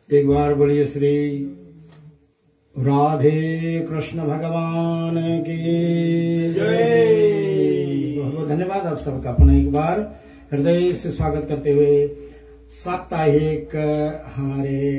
एक बार बोलिए श्री राधे कृष्ण भगवान की जय। बहुत बहुत धन्यवाद आप सबका पुनः एक बार हृदय से स्वागत करते हुए साप्ताहिक हमारे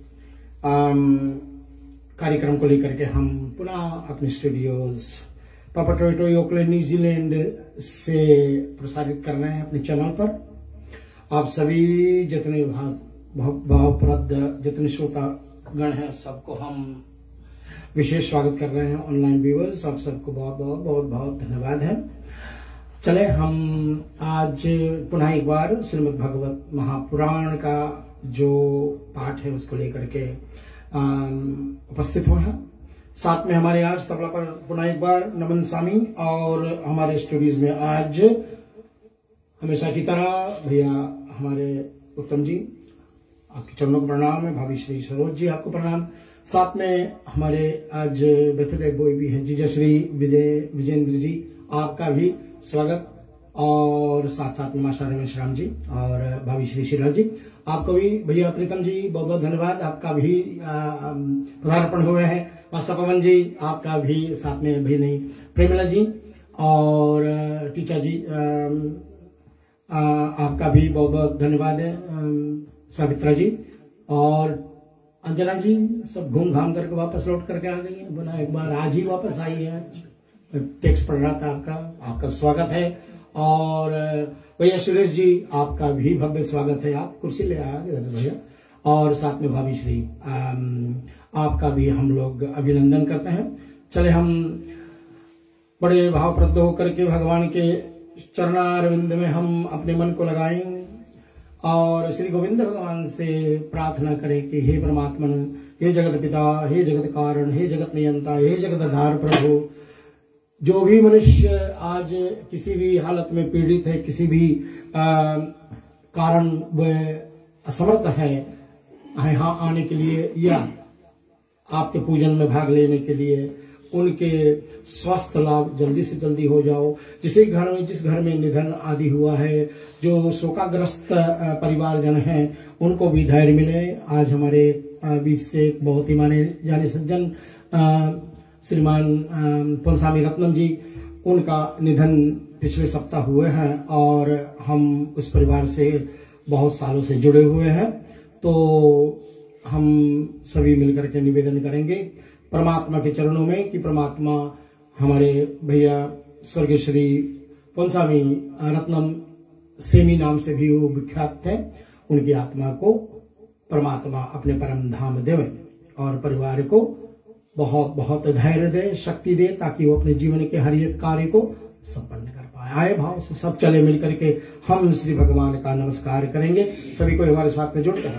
कार्यक्रम को लेकर के हम पुनः अपने स्टूडियोज पापाटोइटो ओकलैंड न्यूजीलैंड से प्रसारित कर रहे हैं अपने चैनल पर। आप सभी जितने भावप्रद जितने श्रोता गण हैं सबको हम विशेष स्वागत कर रहे हैं। ऑनलाइन व्यूअर्स आप सबको बहुत धन्यवाद है। चले हम आज पुनः एक बार श्रीमद् भागवत महापुराण का जो पाठ है उसको लेकर के उपस्थित हुए हैं। साथ में हमारे आज तबला पर पुनः एक बार नमन स्वामी और हमारे स्टूडियोज में आज हमेशा की तरह भैया हमारे उत्तम जी, आपके चरणों को प्रणाम है। भाभी श्री सरोज जी आपको प्रणाम। साथ में हमारे आज बर्थडे बॉय भी हैं जीजा श्री विजेंद्र जी, आपका भी स्वागत। और साथ साथ में माशा रमेश राम जी और भाभी श्री श्रीलाल जी, आपको भी भैया प्रीतम जी बहुत बहुत धन्यवाद। आपका भी पदार्पण हुए हैं। मास्टर पवन जी आपका भी, साथ में भी नहीं प्रेमिला जी और टीचा जी आपका भी बहुत बहुत धन्यवाद है। सावित्रा जी और अंजना जी सब घूम घाम करके वापस लौट करके आ गई है। बुना एक बार आज ही वापस आई है। टेक्स्ट पढ़ रहा था आपका स्वागत है। और भैया सुरेश जी आपका भी भव्य स्वागत है। आप कुर्सी ले आए भैया। और साथ में भाभी श्री आपका भी हम लोग अभिनंदन करते हैं। चले हम बड़े भावप्रद होकर के भगवान के चरणारविंद में हम अपने मन को लगाएं और श्री गोविंद भगवान से प्रार्थना करें कि हे परमात्मन, हे जगत पिता, हे जगत कारण, हे जगत नियंता, हे जगतधार प्रभु, जो भी मनुष्य आज किसी भी हालत में पीड़ित है, किसी भी कारण वह असमर्थ है यहाँ आने के लिए या आपके पूजन में भाग लेने के लिए, उनके स्वास्थ्य लाभ जल्दी से जल्दी हो जाओ। जिस घर में निधन आदि हुआ है, जो शोकाग्रस्त परिवारजन हैं, उनको भी धैर्य मिले। आज हमारे बीच से एक बहुत ही माने जाने सज्जन श्रीमान पोलसामी रत्नम जी, उनका निधन पिछले सप्ताह हुए हैं और हम उस परिवार से बहुत सालों से जुड़े हुए हैं। तो हम सभी मिलकर के निवेदन करेंगे परमात्मा के चरणों में कि परमात्मा हमारे भैया स्वर्गीय श्री पोलसामी रत्नम सेमी नाम से भी वो विख्यात थे, उनकी आत्मा को परमात्मा अपने परम धाम देवे और परिवार को बहुत बहुत धैर्य दे, शक्ति दे, ताकि वो अपने जीवन के हर एक कार्य को संपन्न कर पाए। आए भाव से सब चले मिलकर के हम श्री भगवान का नमस्कार करेंगे। सभी को हमारे साथ में जुड़कर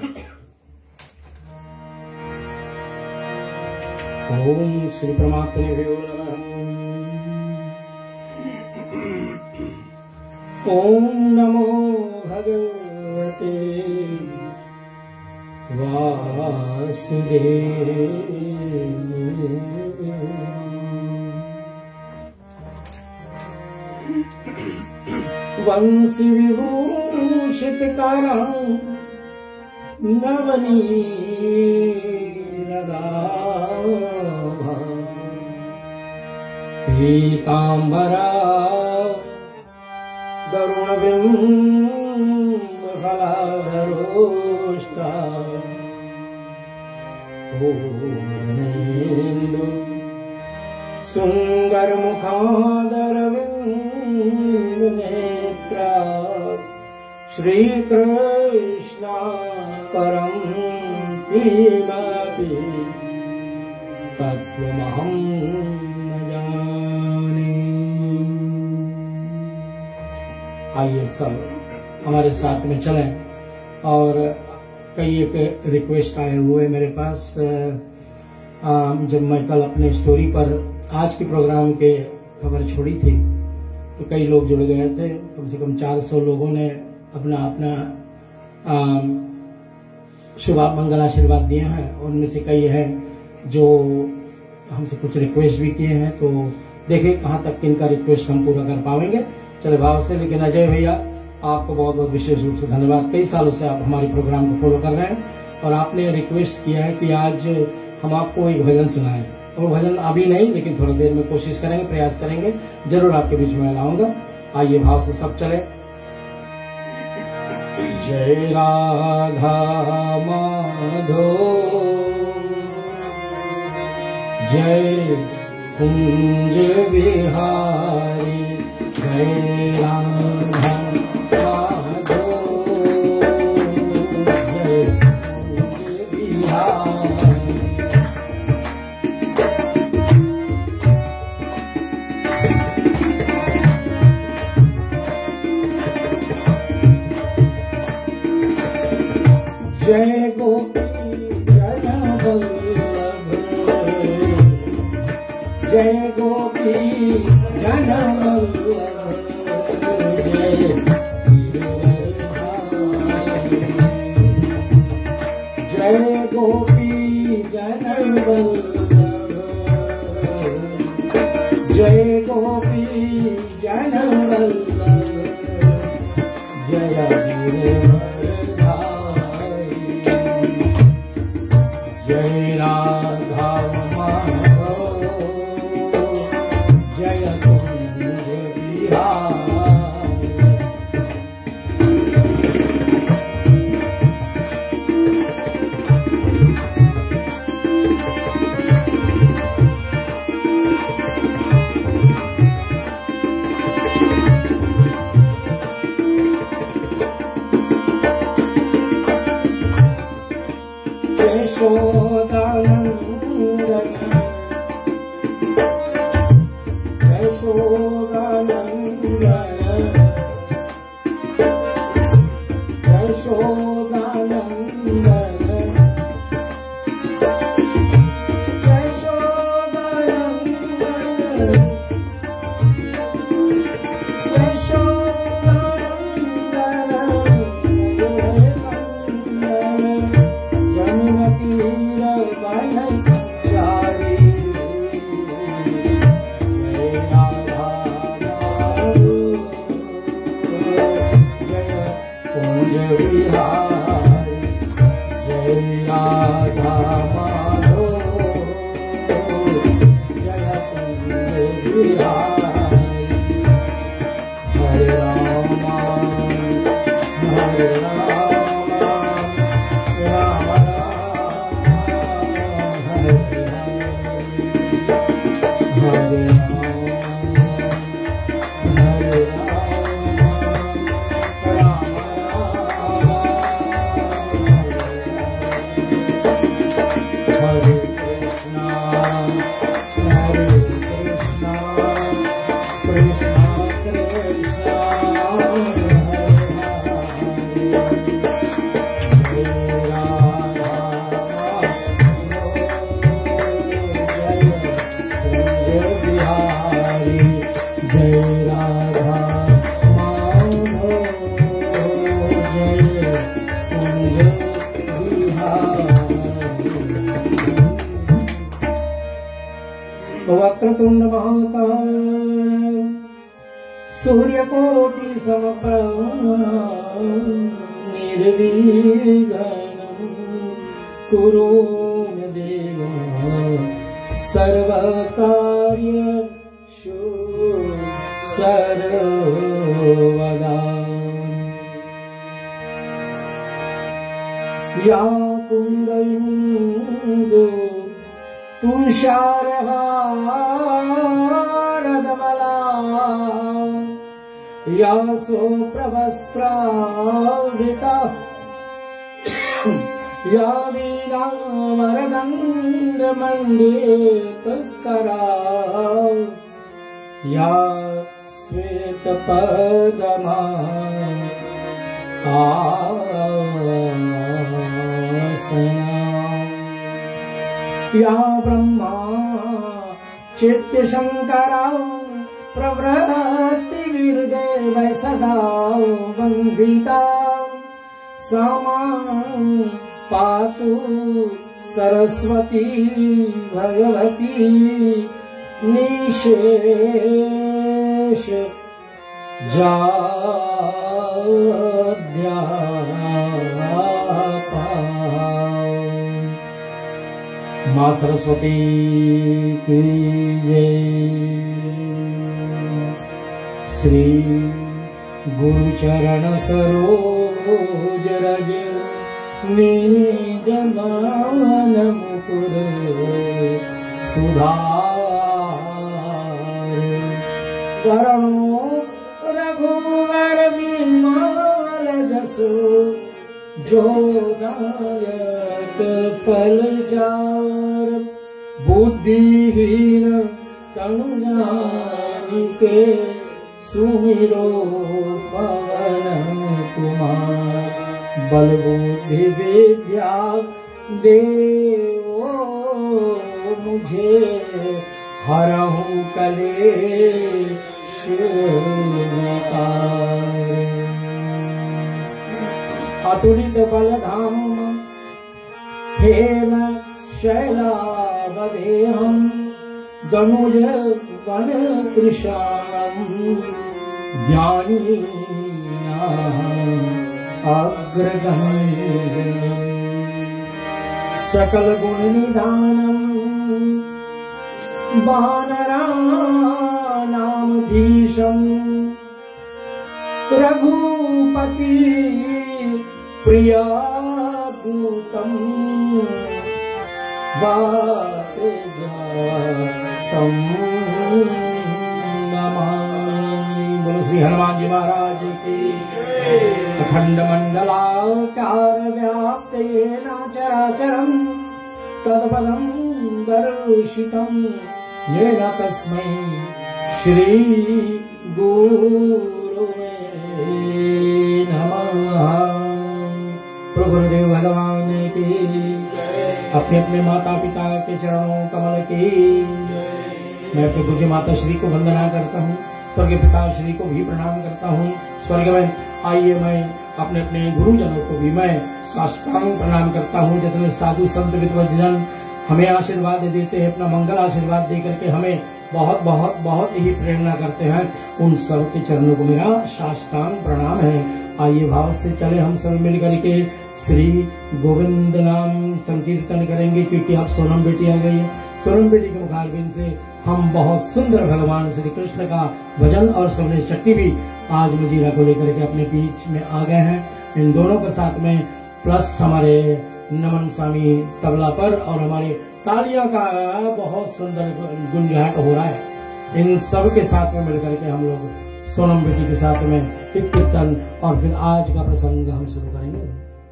ओम श्री परमात्मने नमः। ओम नमो भगवते वासुदेव। वंशी विभूषित करं नवनीरदाभा पीतांबरा गरुणबिंबफलाधरोष्टा पूर्णेन्दु सुन्दरमुखादरविन्दनेत्रा श्रीकृष्ण परं किमपि तत्त्वमहं न जाने। आइए सब हमारे साथ में चलें। और कई एक रिक्वेस्ट आए हुए मेरे पास। जब मैं कल अपने स्टोरी पर आज के प्रोग्राम के खबर छोड़ी थी तो कई लोग जुड़ गए थे। कम से कम 400 लोगों ने अपना अपना शुभ मंगल आशीर्वाद दिए हैं। उनमें से कई हैं जो हमसे कुछ रिक्वेस्ट भी किए हैं। तो देखें कहाँ तक इनका रिक्वेस्ट हम पूरा कर पाएंगे। चले भाव से। लेकिन अजय भैया आपको बहुत बहुत विशेष रूप से धन्यवाद। कई सालों से आप हमारे प्रोग्राम को फॉलो कर रहे हैं और आपने रिक्वेस्ट किया है कि आज हम आपको एक भजन सुनाएं। और भजन अभी नहीं, लेकिन थोड़ी देर में कोशिश करेंगे, प्रयास करेंगे, जरूर आपके बीच में लाऊंगा। आइए भाव से सब चले। जय राधा माधो, जय कुंज बिहारी, जय राधा माधो, जय कुंज बिहारी। जय गोपी जन वल्लभ, जय गोपी जन वल्लभ, जय जय गोपी जन वल्लभ, जय गोपी जन वल्लभ, जय जय राधा माधव, जय कुंज बिहारी। वक्रतुंड महाकाय सूर्यकोटि समप्रभ निर्विघ्नं कुरु मे देव सर्वकार्येषु सर्वदा। या कुंदलिनी तुषारहारधवला, या सुप्रवस्त्रावृता, या वीणामरदण्डमण्डितकरा, या श्वेतपद्मा या ब्रह्मा चित्तशंकरा प्रवृत्तिर्देव सदा वन्दिता, सा मां पातु सरस्वती भगवती निशेष जाद्यापा। माँ सरस्वती की जय। श्री गुरु चरण सरोज रज निज मान मुकुर सुधार। करुणो रघुवर विमल जसु जो दायक फल चार। बुद्धिहीन तनु जानिके सुमिरो पवन कुमार। बल बुद्धि विद्या देवो मुझे हरहु कलेश विकार। अतुलित बल धाम हेम शैलावदेहम। दनुज वन कृशाम ज्ञानी अग्रगण्य। सकल गुण निधानम वानराणाम भीषम। रघुपति प्रियादूतम वातेजातम नमामि। बोलो श्री हनुमान जी महाराज की। अखंड मंडलाकार व्याप्त येन चराचरम् तत्पदं दर्शितं येन तस्मै श्री गुरुवे नमः। प्रभु गुरुदेव भगवान की। अपने अपने माता पिता के चरणों कमल की। मैं अपने पूज्य माता श्री को वंदना करता हूँ। स्वर्गीय पिता श्री को भी प्रणाम करता हूँ। स्वर्ग में आइए मैं अपने अपने गुरुजनों को भी मैं साष्टांग प्रणाम करता हूँ। जितने साधु संत विद्वज्जन हमें आशीर्वाद देते हैं, अपना मंगल आशीर्वाद दे करके हमें बहुत बहुत बहुत ही प्रेरणा करते हैं, उन सब के चरणों को मेरा साष्टांग प्रणाम है। आइए भाव से चले हम सब मिल करके श्री गोविंद नाम संकीर्तन करेंगे, क्योंकि अब सोनम बेटी आ गई है। सोनम बेटी के मुखारबिंद से हम बहुत सुंदर भगवान श्री कृष्ण का भजन और सोने शक्ति भी आज मुजीरा को लेकर के अपने बीच में आ गए हैं। इन दोनों के साथ में प्लस हमारे नमन स्वामी तबला पर और हमारे तालियां का बहुत सुंदर गुंजाहट हो रहा है। इन सब के साथ में मिलकर के हम लोग सोनम बेटी के साथ में एक कीर्तन और फिर आज का प्रसंग हम शुरू करेंगे।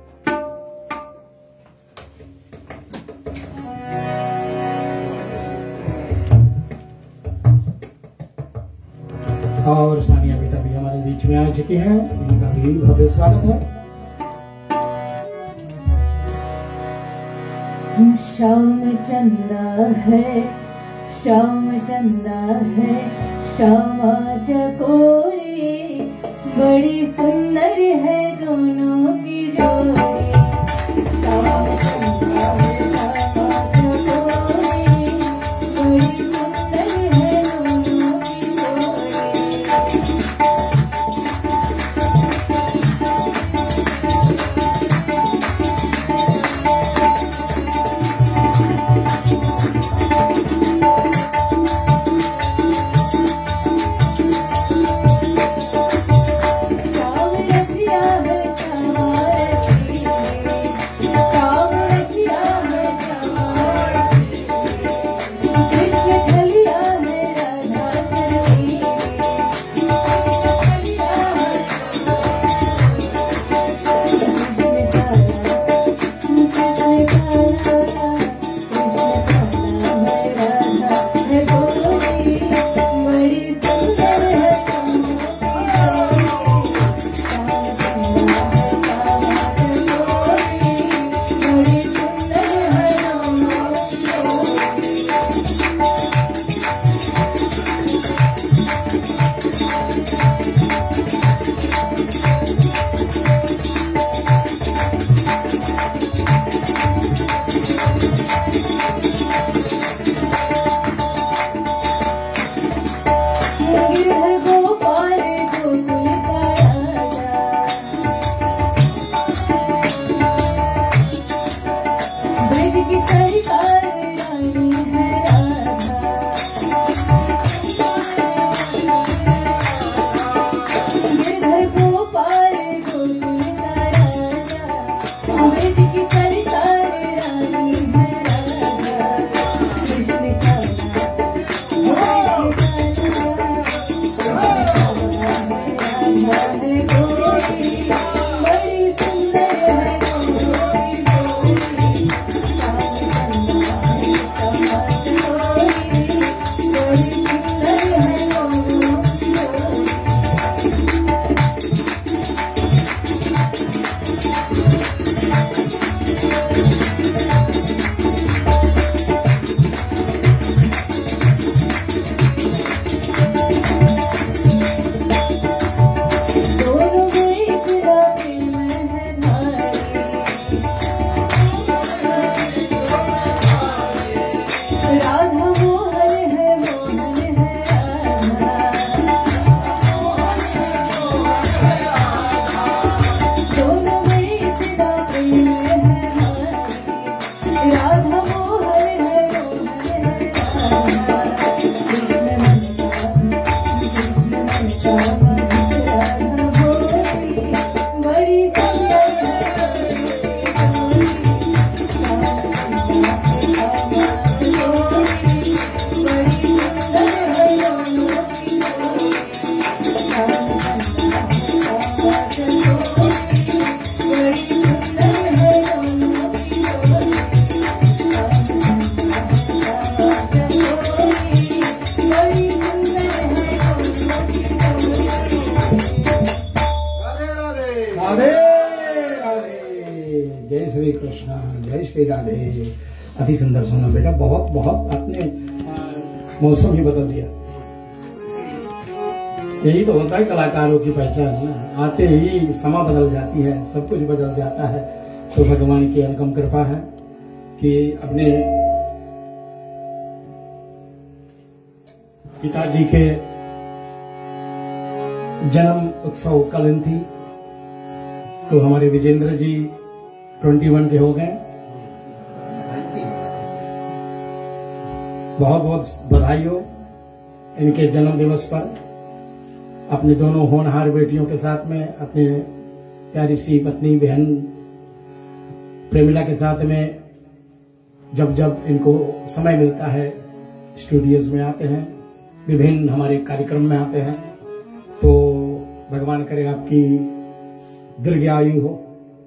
और सानिया बेटा भी हमारे बीच में आ चुकी है, इनका भी भव्य स्वागत है। श्याम चंदा है, श्याम चंदा है, श्यामा चकोरी बड़ी सुंदर है दोनों की जोड़ी। श्याम चंदा है, श्यामा चकोरी बड़ी सुंदर है दोनों की जोड़ी। ब्रज की सरकार श्री कृष्ण, जय श्री राधे। अति सुंदर सुना बेटा, बहुत बहुत आपने मौसम ही बदल दिया। यही तो होता है कलाकारों की पहचान ना, आते ही समा बदल जाती है, सब कुछ बदल जाता है। तो भगवान की अनुपम कृपा है कि अपने पिताजी के जन्म उत्सव कल थी, तो हमारे विजेंद्र जी 21 के हो गए। बहुत बहुत बधाई हो इनके जन्म दिवस पर। अपने दोनों होनहार बेटियों के साथ में, अपने प्यारी सी पत्नी बहन प्रेमिला के साथ में जब जब इनको समय मिलता है स्टूडियोज में आते हैं, विभिन्न हमारे कार्यक्रम में आते हैं। तो भगवान करे आपकी दीर्घ आयु हो,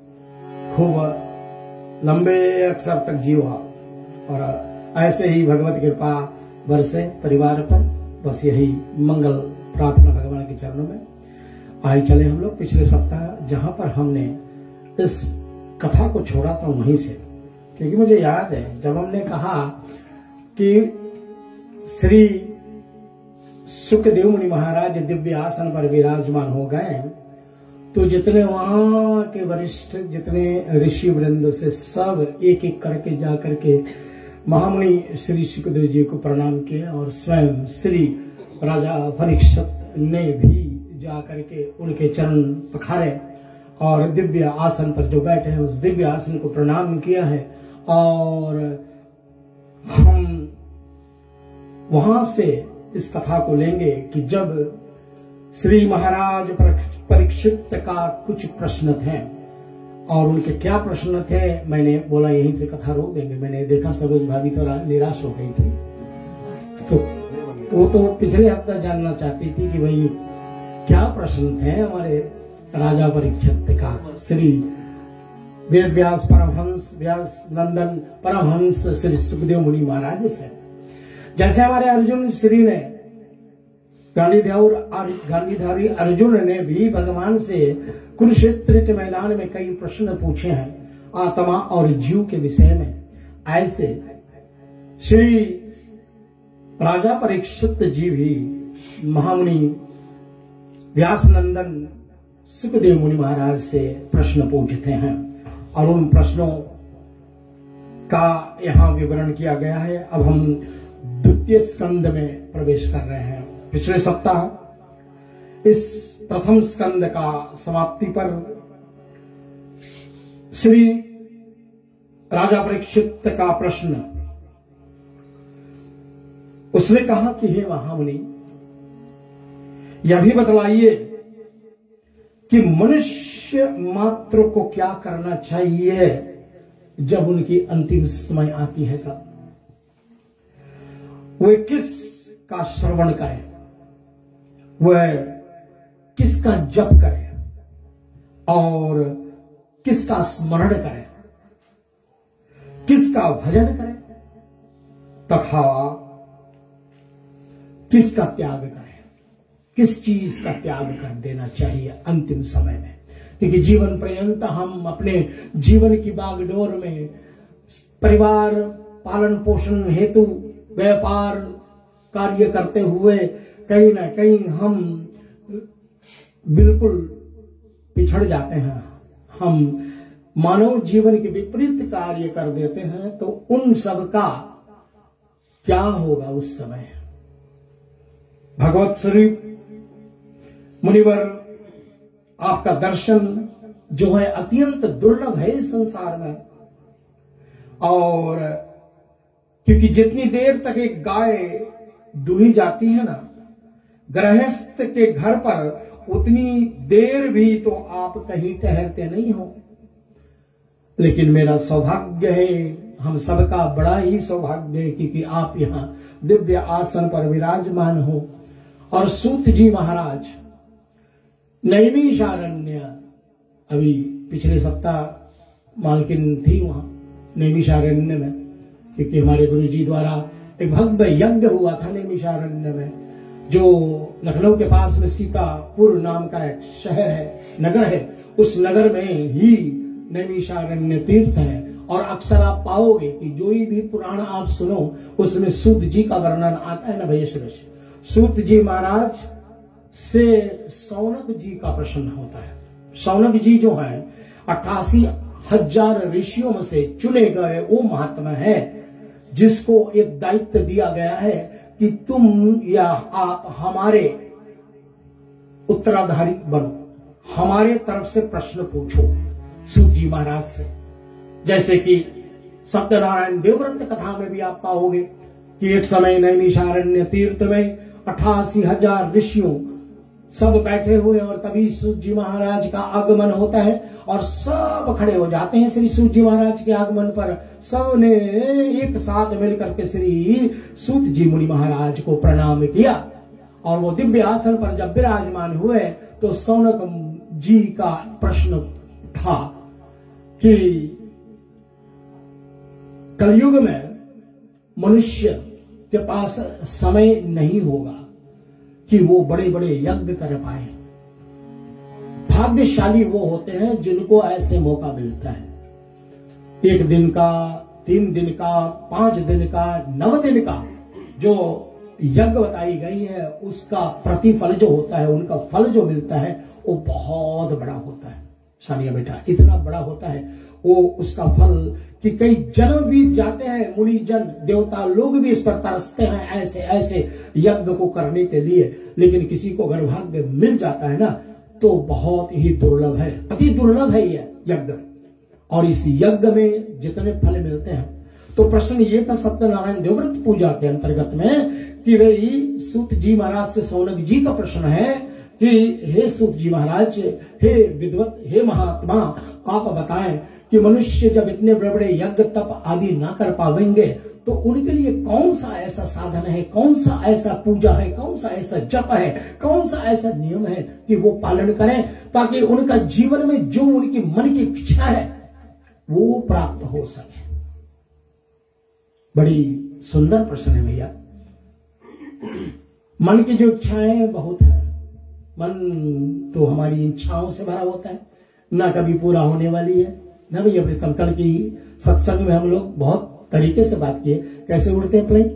खूब लंबे अक्षर तक जियो आप, और ऐसे ही भगवत कृपा बरसे परिवार पर। बस यही मंगल प्रार्थना भगवान के चरणों में। आए चले हम लोग पिछले सप्ताह जहां पर हमने इस कथा को छोड़ा था वहीं से, क्योंकि मुझे याद है जब हमने कहा कि श्री सुखदेव मुनि महाराज दिव्य आसन पर विराजमान हो गए, तो जितने वहां के वरिष्ठ, जितने ऋषि वृंद से सब एक एक करके जा करके महामुनि श्री सुखदेव जी को प्रणाम किए, और स्वयं श्री राजा परीक्षित ने भी जा करके उनके चरण पखारे और दिव्य आसन पर जो बैठे हैं उस दिव्य आसन को प्रणाम किया है। और हम वहां से इस कथा को लेंगे कि जब श्री महाराज परीक्षित का कुछ प्रश्न थे, और उनके क्या प्रश्न थे, मैंने बोला यहीं से कथा रोक देंगे। मैंने देखा सरोज भाभी तो निराश हो गई थी, तो वो तो पिछले हफ्ता जानना चाहती थी कि भाई क्या प्रश्न थे हमारे राजा परीक्षित का श्री वेद व्यास परमहंस व्यास नंदन परमहंस श्री सुखदेव मुनि महाराज से। जैसे हमारे अर्जुन श्री ने, गांधीधारी अर्जुन ने भी भगवान से कुरुक्षेत्र के मैदान में कई प्रश्न पूछे हैं आत्मा और जीव के विषय में, ऐसे श्री राजा परीक्षित जी भी महामुनि व्यास नंदन सुखदेव मुनि महाराज से प्रश्न पूछते हैं, और उन प्रश्नों का यहाँ विवरण किया गया है। अब हम द्वितीय स्कंद में प्रवेश कर रहे हैं। पिछले सप्ताह इस प्रथम स्कंद का समाप्ति पर श्री राजा परीक्षित का प्रश्न, उसने कहा कि हे महामुनि, यह भी बतलाइए कि मनुष्य मात्र को क्या करना चाहिए जब उनकी अंतिम समय आती है। तब वे किस का श्रवण करें, वह किसका जप करें और किसका स्मरण करें, किसका भजन करें तथा किसका त्याग करें, किस चीज का त्याग कर देना चाहिए अंतिम समय में। क्योंकि जीवन पर्यंत हम अपने जीवन की बागडोर में परिवार पालन पोषण हेतु व्यापार कार्य करते हुए कहीं ना कहीं हम बिल्कुल पिछड़ जाते हैं। हम मानव जीवन के विपरीत कार्य कर देते हैं, तो उन सब का क्या होगा उस समय। भगवत स्वरूप मुनिवर आपका दर्शन जो है अत्यंत दुर्लभ है इस संसार में, और क्योंकि जितनी देर तक एक गाय दूही जाती है ना गृहस्थ के घर पर, उतनी देर भी तो आप कहीं ठहरते नहीं हो। लेकिन मेरा सौभाग्य है, हम सबका बड़ा ही सौभाग्य है, क्योंकि आप यहाँ दिव्य आसन पर विराजमान हो। और सूत जी महाराज नैमिषारण्य, अभी पिछले सप्ताह मालकिन थी वहां नैमिषारण्य में, क्योंकि हमारे गुरु जी द्वारा एक भव्य यज्ञ हुआ था नैमिषारण्य में, जो लखनऊ के पास में सीतापुर नाम का एक शहर है, नगर है। उस नगर में ही नैमिषारण्य तीर्थ है। और अक्सर आप पाओगे कि जो भी पुराण आप सुनो उसमें सूत जी का वर्णन आता है ना भैया सुरेश। सूत जी महाराज से सौनक जी का प्रश्न होता है। सौनक जी जो है 88,000 ऋषियों में से चुने गए वो महात्मा है जिसको एक दायित्व दिया गया है कि तुम या आप हमारे उत्तराधारी बनो, हमारे तरफ से प्रश्न पूछो सूत जी महाराज से। जैसे कि सत्यनारायण देवव्रत कथा में भी आप पाओगे कि एक समय नैमिषारण्य तीर्थ में 88,000 ऋषियों सब बैठे हुए और तभी सूत जी महाराज का आगमन होता है और सब खड़े हो जाते हैं श्री सूत जी महाराज के आगमन पर। सब ने एक साथ मिलकर के श्री सूत जी मुनि महाराज को प्रणाम किया और वो दिव्य आसन पर जब विराजमान हुए तो सौनक जी का प्रश्न था कि कलयुग में मनुष्य के पास समय नहीं होगा कि वो बड़े बड़े यज्ञ कर पाए। भाग्यशाली वो होते हैं जिनको ऐसे मौका मिलता है। 1 दिन का, 3 दिन का, 5 दिन का, 9 दिन का जो यज्ञ बताई गई है उसका प्रतिफल जो होता है, उनका फल जो मिलता है वो बहुत बड़ा होता है। सानिया बेटा इतना बड़ा होता है वो उसका फल कि कई जन्म बीत जाते हैं, मुनि जन देवता लोग भी इस पर तरसते हैं ऐसे ऐसे यज्ञ को करने के लिए। लेकिन किसी को अगर भाग्य मिल जाता है ना तो बहुत ही दुर्लभ है, अति दुर्लभ है यह यज्ञ। और इस यज्ञ में जितने फल मिलते हैं तो प्रश्न ये था सत्यनारायण देवव्रत पूजा के अंतर्गत में कि भाई सूत जी महाराज से सौनक जी का प्रश्न है कि हे सूत जी महाराज, हे विद्वत, हे महात्मा, आप बताएं कि मनुष्य जब इतने बड़े बड़े यज्ञ तप आदि ना कर पाएंगे तो उनके लिए कौन सा ऐसा साधन है, कौन सा ऐसा पूजा है, कौन सा ऐसा जप है, कौन सा ऐसा नियम है कि वो पालन करें ताकि उनका जीवन में जो उनकी मन की इच्छा है वो प्राप्त हो सके। बड़ी सुंदर प्रश्न है भैया। मन की जो इच्छाएं बहुत है, मन तो हमारी इच्छाओं से भरा होता है, ना कभी पूरा होने वाली है ना भैया। प्रीतम कल की सत्संग में हम लोग बहुत तरीके से बात किए, कैसे उड़ते हैं प्लेन,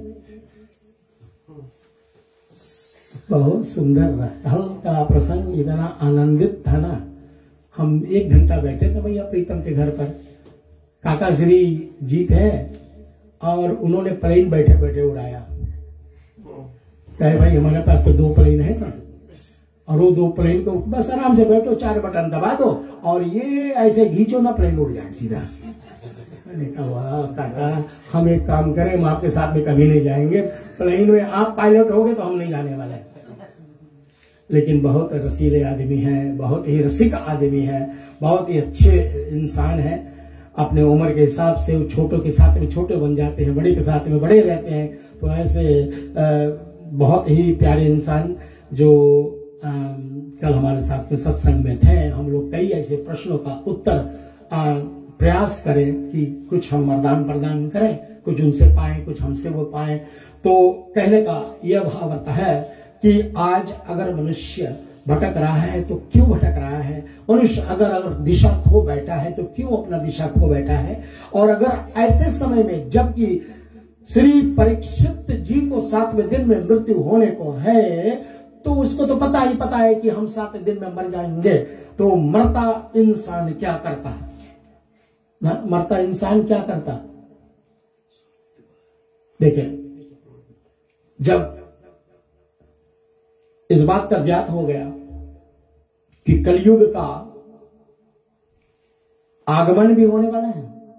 बहुत सुंदर हल्का प्रसंग, इतना आनंदित था ना। हम 1 घंटा बैठे थे भैया प्रीतम के घर पर, काका श्री जी थे और उन्होंने प्लेन बैठे बैठे उड़ाया। कहे भाई हमारे पास तो 2 प्लेन है ना, और वो 2 प्लेन को बस आराम से बैठो, 4 बटन दबा दो और ये ऐसे घींचो ना प्लेन उड़ जाए सीधा। मैंने कहा वाह काका, हम एक काम करें, हम आपके साथ में कभी नहीं जाएंगे, प्लेन में आप पायलट होगे तो हम नहीं जाने वाले। लेकिन बहुत रसीले आदमी है, बहुत ही रसिक आदमी है, बहुत ही अच्छे इंसान है। अपने उम्र के हिसाब से वो छोटों के साथ में छोटे बन जाते हैं, बड़े के साथ में बड़े रहते हैं। तो ऐसे बहुत ही प्यारे इंसान जो कल हमारे साथ में सत्संग में थे। हम लोग कई ऐसे प्रश्नों का उत्तर प्रयास करें कि कुछ हम वरदान प्रदान करें, कुछ उनसे पाएं, कुछ हमसे वो पाएं। तो कहने का यह भाव आता है कि आज अगर मनुष्य भटक रहा है तो क्यों भटक रहा है, मनुष्य अगर दिशा खो बैठा है तो क्यों अपना दिशा खो बैठा है। और अगर ऐसे समय में जबकि श्री परीक्षित जी को 7वें दिन में मृत्यु होने को है तो उसको तो पता ही पता है कि हम 7वें दिन में मर जाएंगे। तो मरता इंसान क्या करता, मरता इंसान क्या करता। देखिए, जब इस बात का ज्ञात हो गया कि कलयुग का आगमन भी होने वाला है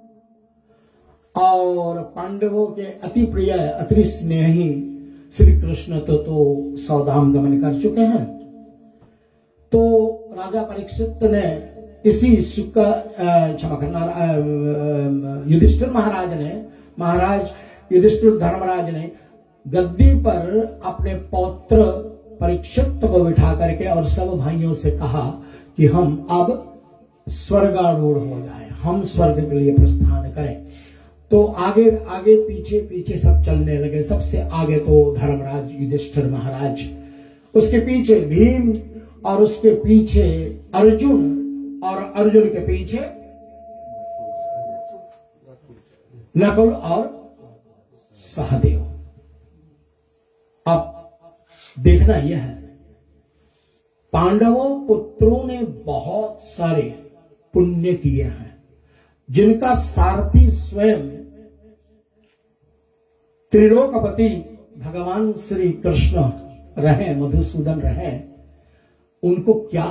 और पांडवों के अति प्रिय अति स्नेही श्री कृष्ण तो सौदाम गमन कर चुके हैं, तो राजा परीक्षित ने इसी सुख क्षमा करना युधिष्ठिर महाराज युधिष्ठिर धर्मराज ने गद्दी पर अपने पौत्र परीक्षित को बिठा करके और सब भाइयों से कहा कि हम अब स्वर्गारूढ़ हो जाए, हम स्वर्ग के लिए प्रस्थान करें। तो आगे आगे पीछे पीछे सब चलने लगे। सबसे आगे तो धर्मराज युधिष्ठिर महाराज, उसके पीछे भीम और उसके पीछे अर्जुन और अर्जुन के पीछे नकुल और सहदेव। अब देखना यह है, पांडवों पुत्रों ने बहुत सारे पुण्य किए हैं, जिनका सारथी स्वयं त्रिलोकपति भगवान श्री कृष्ण रहे, मधुसूदन रहे, उनको क्या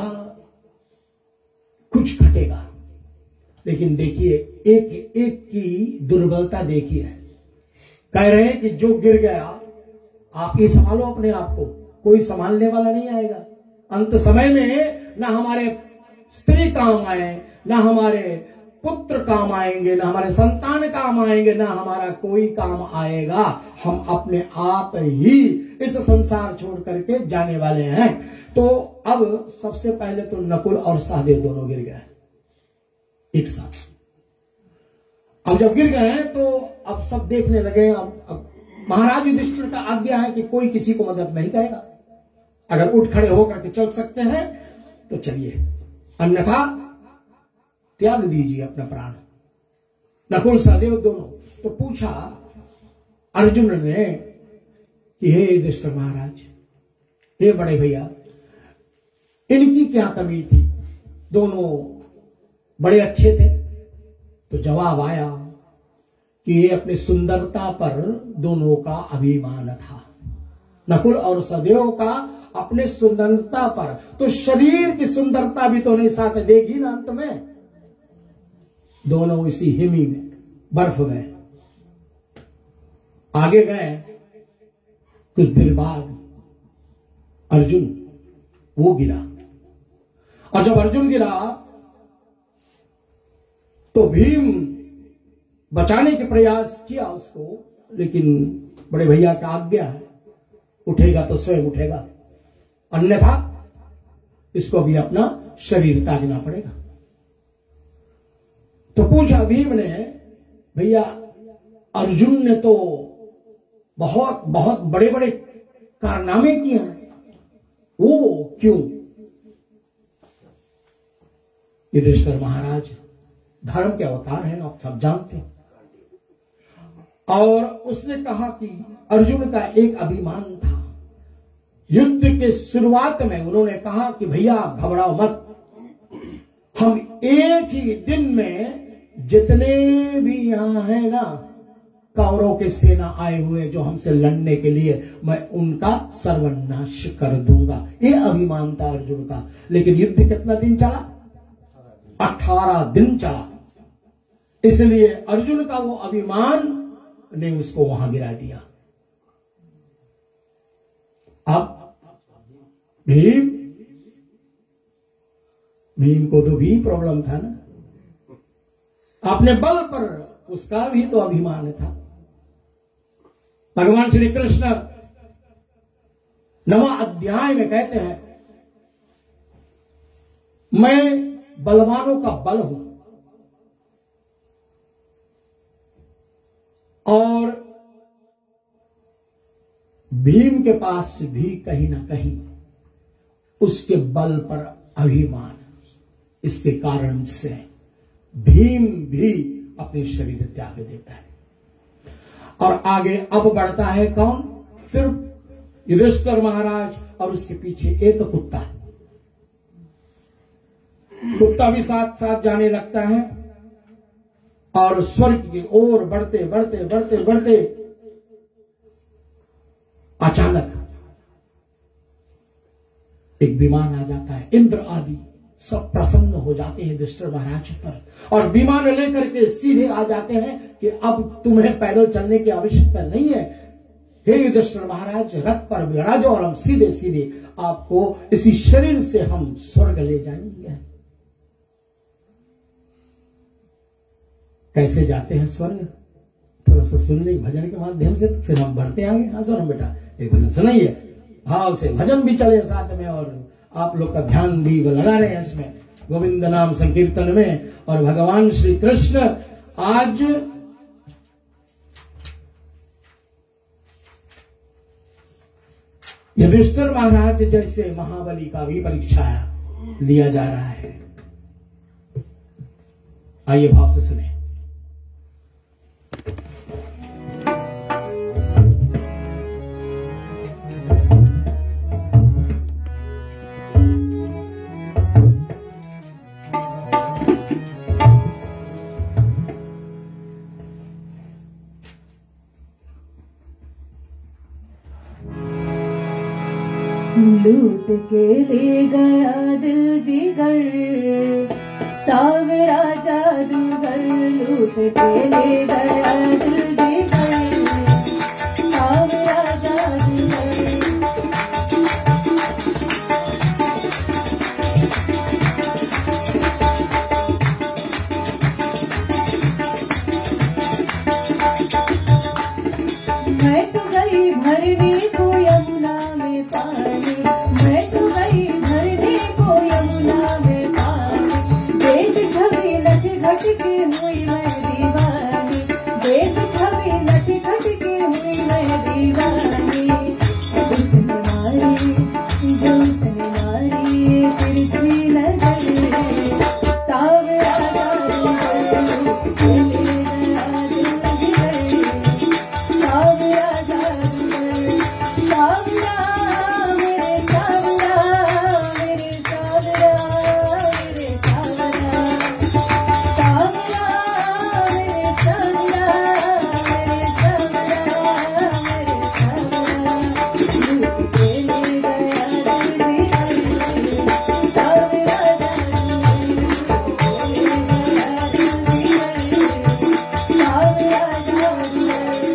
कुछ घटेगा। लेकिन देखिए एक एक की दुर्बलता देखिए। कह रहे हैं कि जो गिर गया आप ही संभालो अपने आप को, कोई संभालने वाला नहीं आएगा। अंत समय में ना हमारे स्त्री काम आए, ना हमारे पुत्र काम आएंगे, ना हमारे संतान काम आएंगे, ना हमारा कोई काम आएगा। हम अपने आप ही इस संसार छोड़ करके जाने वाले हैं। तो अब सबसे पहले तो नकुल और सहदेव दोनों गिर गए एक साथ। अब जब गिर गए हैं तो अब सब देखने लगे। अब महाराज युधिष्ठिर का आज्ञा है कि कोई किसी को मदद नहीं करेगा। अगर उठ खड़े होकर के चल सकते हैं तो चलिए, अन्यथा त्याग दीजिए अपना प्राण। नकुल सहदेव दोनों। तो पूछा अर्जुन ने कि हे युधिष्ठिर महाराज, हे बड़े भैया, इनकी क्या कमी थी? दोनों बड़े अच्छे थे। तो जवाब आया कि ये अपनी सुंदरता पर दोनों का अभिमान था। नकुल और सहदेव का अपने सुंदरता पर, तो शरीर की सुंदरता भी तो नहीं साथ देगी ना अंत में। दोनों इसी हिमी में बर्फ में आगे गए। कुछ देर बाद अर्जुन वो गिरा, और जब अर्जुन गिरा तो भीम बचाने के प्रयास किया उसको, लेकिन बड़े भैया का आज्ञा है, उठेगा तो स्वयं उठेगा, अन्यथा इसको भी अपना शरीर त्यागना पड़ेगा। तो पूछा भीम ने, भैया अर्जुन ने तो बहुत बहुत बड़े बड़े कारनामे किए हैं, वो क्यों? युधिष्ठिर महाराज धर्म के अवतार हैं, आप सब जानते हैं। और उसने कहा कि अर्जुन का एक अभिमान था। युद्ध के शुरुआत में उन्होंने कहा कि भैया घबराओ मत, हम एक ही दिन में जितने भी यहां हैं ना कौरवों के सेना आए हुए जो हमसे लड़ने के लिए, मैं उनका सर्वनाश कर दूंगा। ये अभिमान था अर्जुन का। लेकिन युद्ध कितना दिन चला? 18 दिन चला। इसलिए अर्जुन का वो अभिमान ने उसको वहां गिरा दिया। अब भीम को तो भी प्रॉब्लम था ना, अपने बल पर उसका भी तो अभिमान था। भगवान श्री कृष्ण 9वां अध्याय में कहते हैं, मैं बलवानों का बल हूं और भीम के पास भी कहीं ना कहीं उसके बल पर अभिमान, इसके कारण से भीम भी अपने शरीर त्याग देता है। और आगे अब बढ़ता है कौन? सिर्फ युधिष्ठिर महाराज और उसके पीछे एक कुत्ता। कुत्ता भी साथ साथ जाने लगता है और स्वर्ग की ओर बढ़ते बढ़ते बढ़ते बढ़ते अचानक एक विमान आ जाता है। इंद्र आदि सब प्रसन्न हो जाते हैं युधिष्ठिर महाराज पर, और विमान लेकर के सीधे आ जाते हैं कि अब तुम्हें पैदल चलने की आवश्यकता नहीं है। हे युधिष्ठिर महाराज, रथ पर विराजो और हम सीधे सीधे आपको इसी शरीर से हम स्वर्ग ले जाएंगे। कैसे जाते हैं स्वर्ग? थोड़ा सा सुन ले भजन के माध्यम से, तो फिर हम बढ़ते आगे। हाँ सुनो बेटा, एक भजन सुनाइए, भाव से भजन भी चले साथ में, और आप लोग का ध्यान भी लगा रहे हैं इसमें, गोविंद नाम संकीर्तन में। और भगवान श्री कृष्ण आज युधिष्ठिर महाराज जैसे महाबली का भी परीक्षा लिया जा रहा है। आइए भाव से सुने। लूट के ले गया दिल जिगर, सावरा जादूगर लूट के ले गया दिल जिगर, सावरा जादूगर। मैं तो गई भरने को यमुना में पानी, मैं तो गई भरने को यमुना में पानी, देख छवि नट घट के हुई मैं दीवानी, देख छवि नट घट के हुई मैं दीवानी। उसने मारी जो उसने मारी तिरछी नजर, सावरा जादूगर ले गया दिल जिगर, सावरा जादूगर, सावरा मेरे सावरा, मेरे सावरा, मेरे सावरा, सावरा मेरे सावरा, मेरे सावरा, मेरे सावरा, लूट के ले गया दिल जिगर, सावरा जादूगर ले गया दिल जिगर, सावरा जादूगर।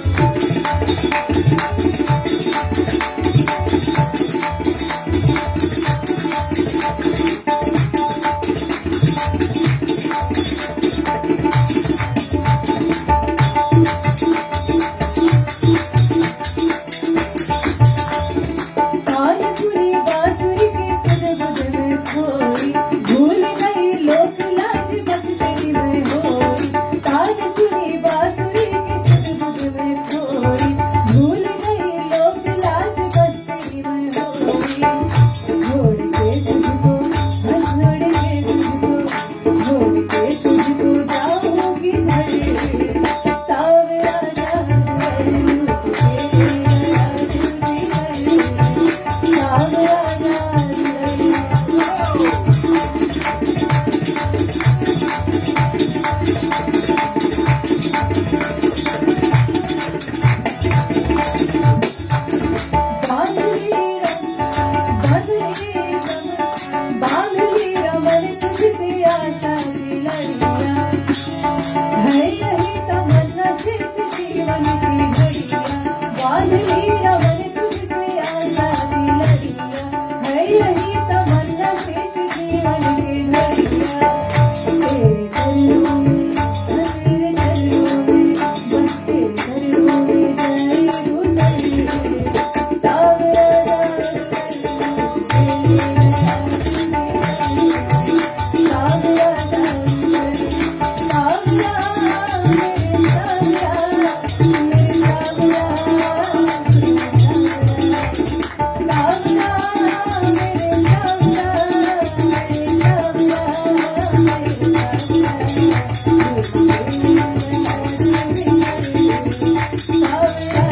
कान सुनी बांसुरी की सुध बुध में खोई, भूल गई लोक लाज बस तेरी मैं होई, कान सुनी बांसुरी की सुध बुध में खोई, भूल गई लोक लाज बस तेरी मैं होई। छोड़ के तुझको छोड़ के तुझको, छोड़ के तुझको जाऊंगी घर, सावरा जादूगर लूट के ले गया दिल जिगर, सावरा जादूगर। बांधली रमन तुझसे आशा की लड़ियां, है यही तमन्ना शेष जीवन की घड़ियां, बांधली रमन तुझसे आशा की लड़ियां, है यही तमन्ना शेष जीवन की घड़ियां। तेरे चरणों में तेरे चरणों में बस तेरे चरणों में जाए गुजर, सावरा जादूगर ले गया दिल जिगर, सावरा जादूगर, सावरा मेरे सावरा, मेरे सावरा, मेरे सावरा, सावरा मेरे सावरा, मेरे सावरा, मेरे सावरा, लूट के ले गया दिल जिगर, सावरा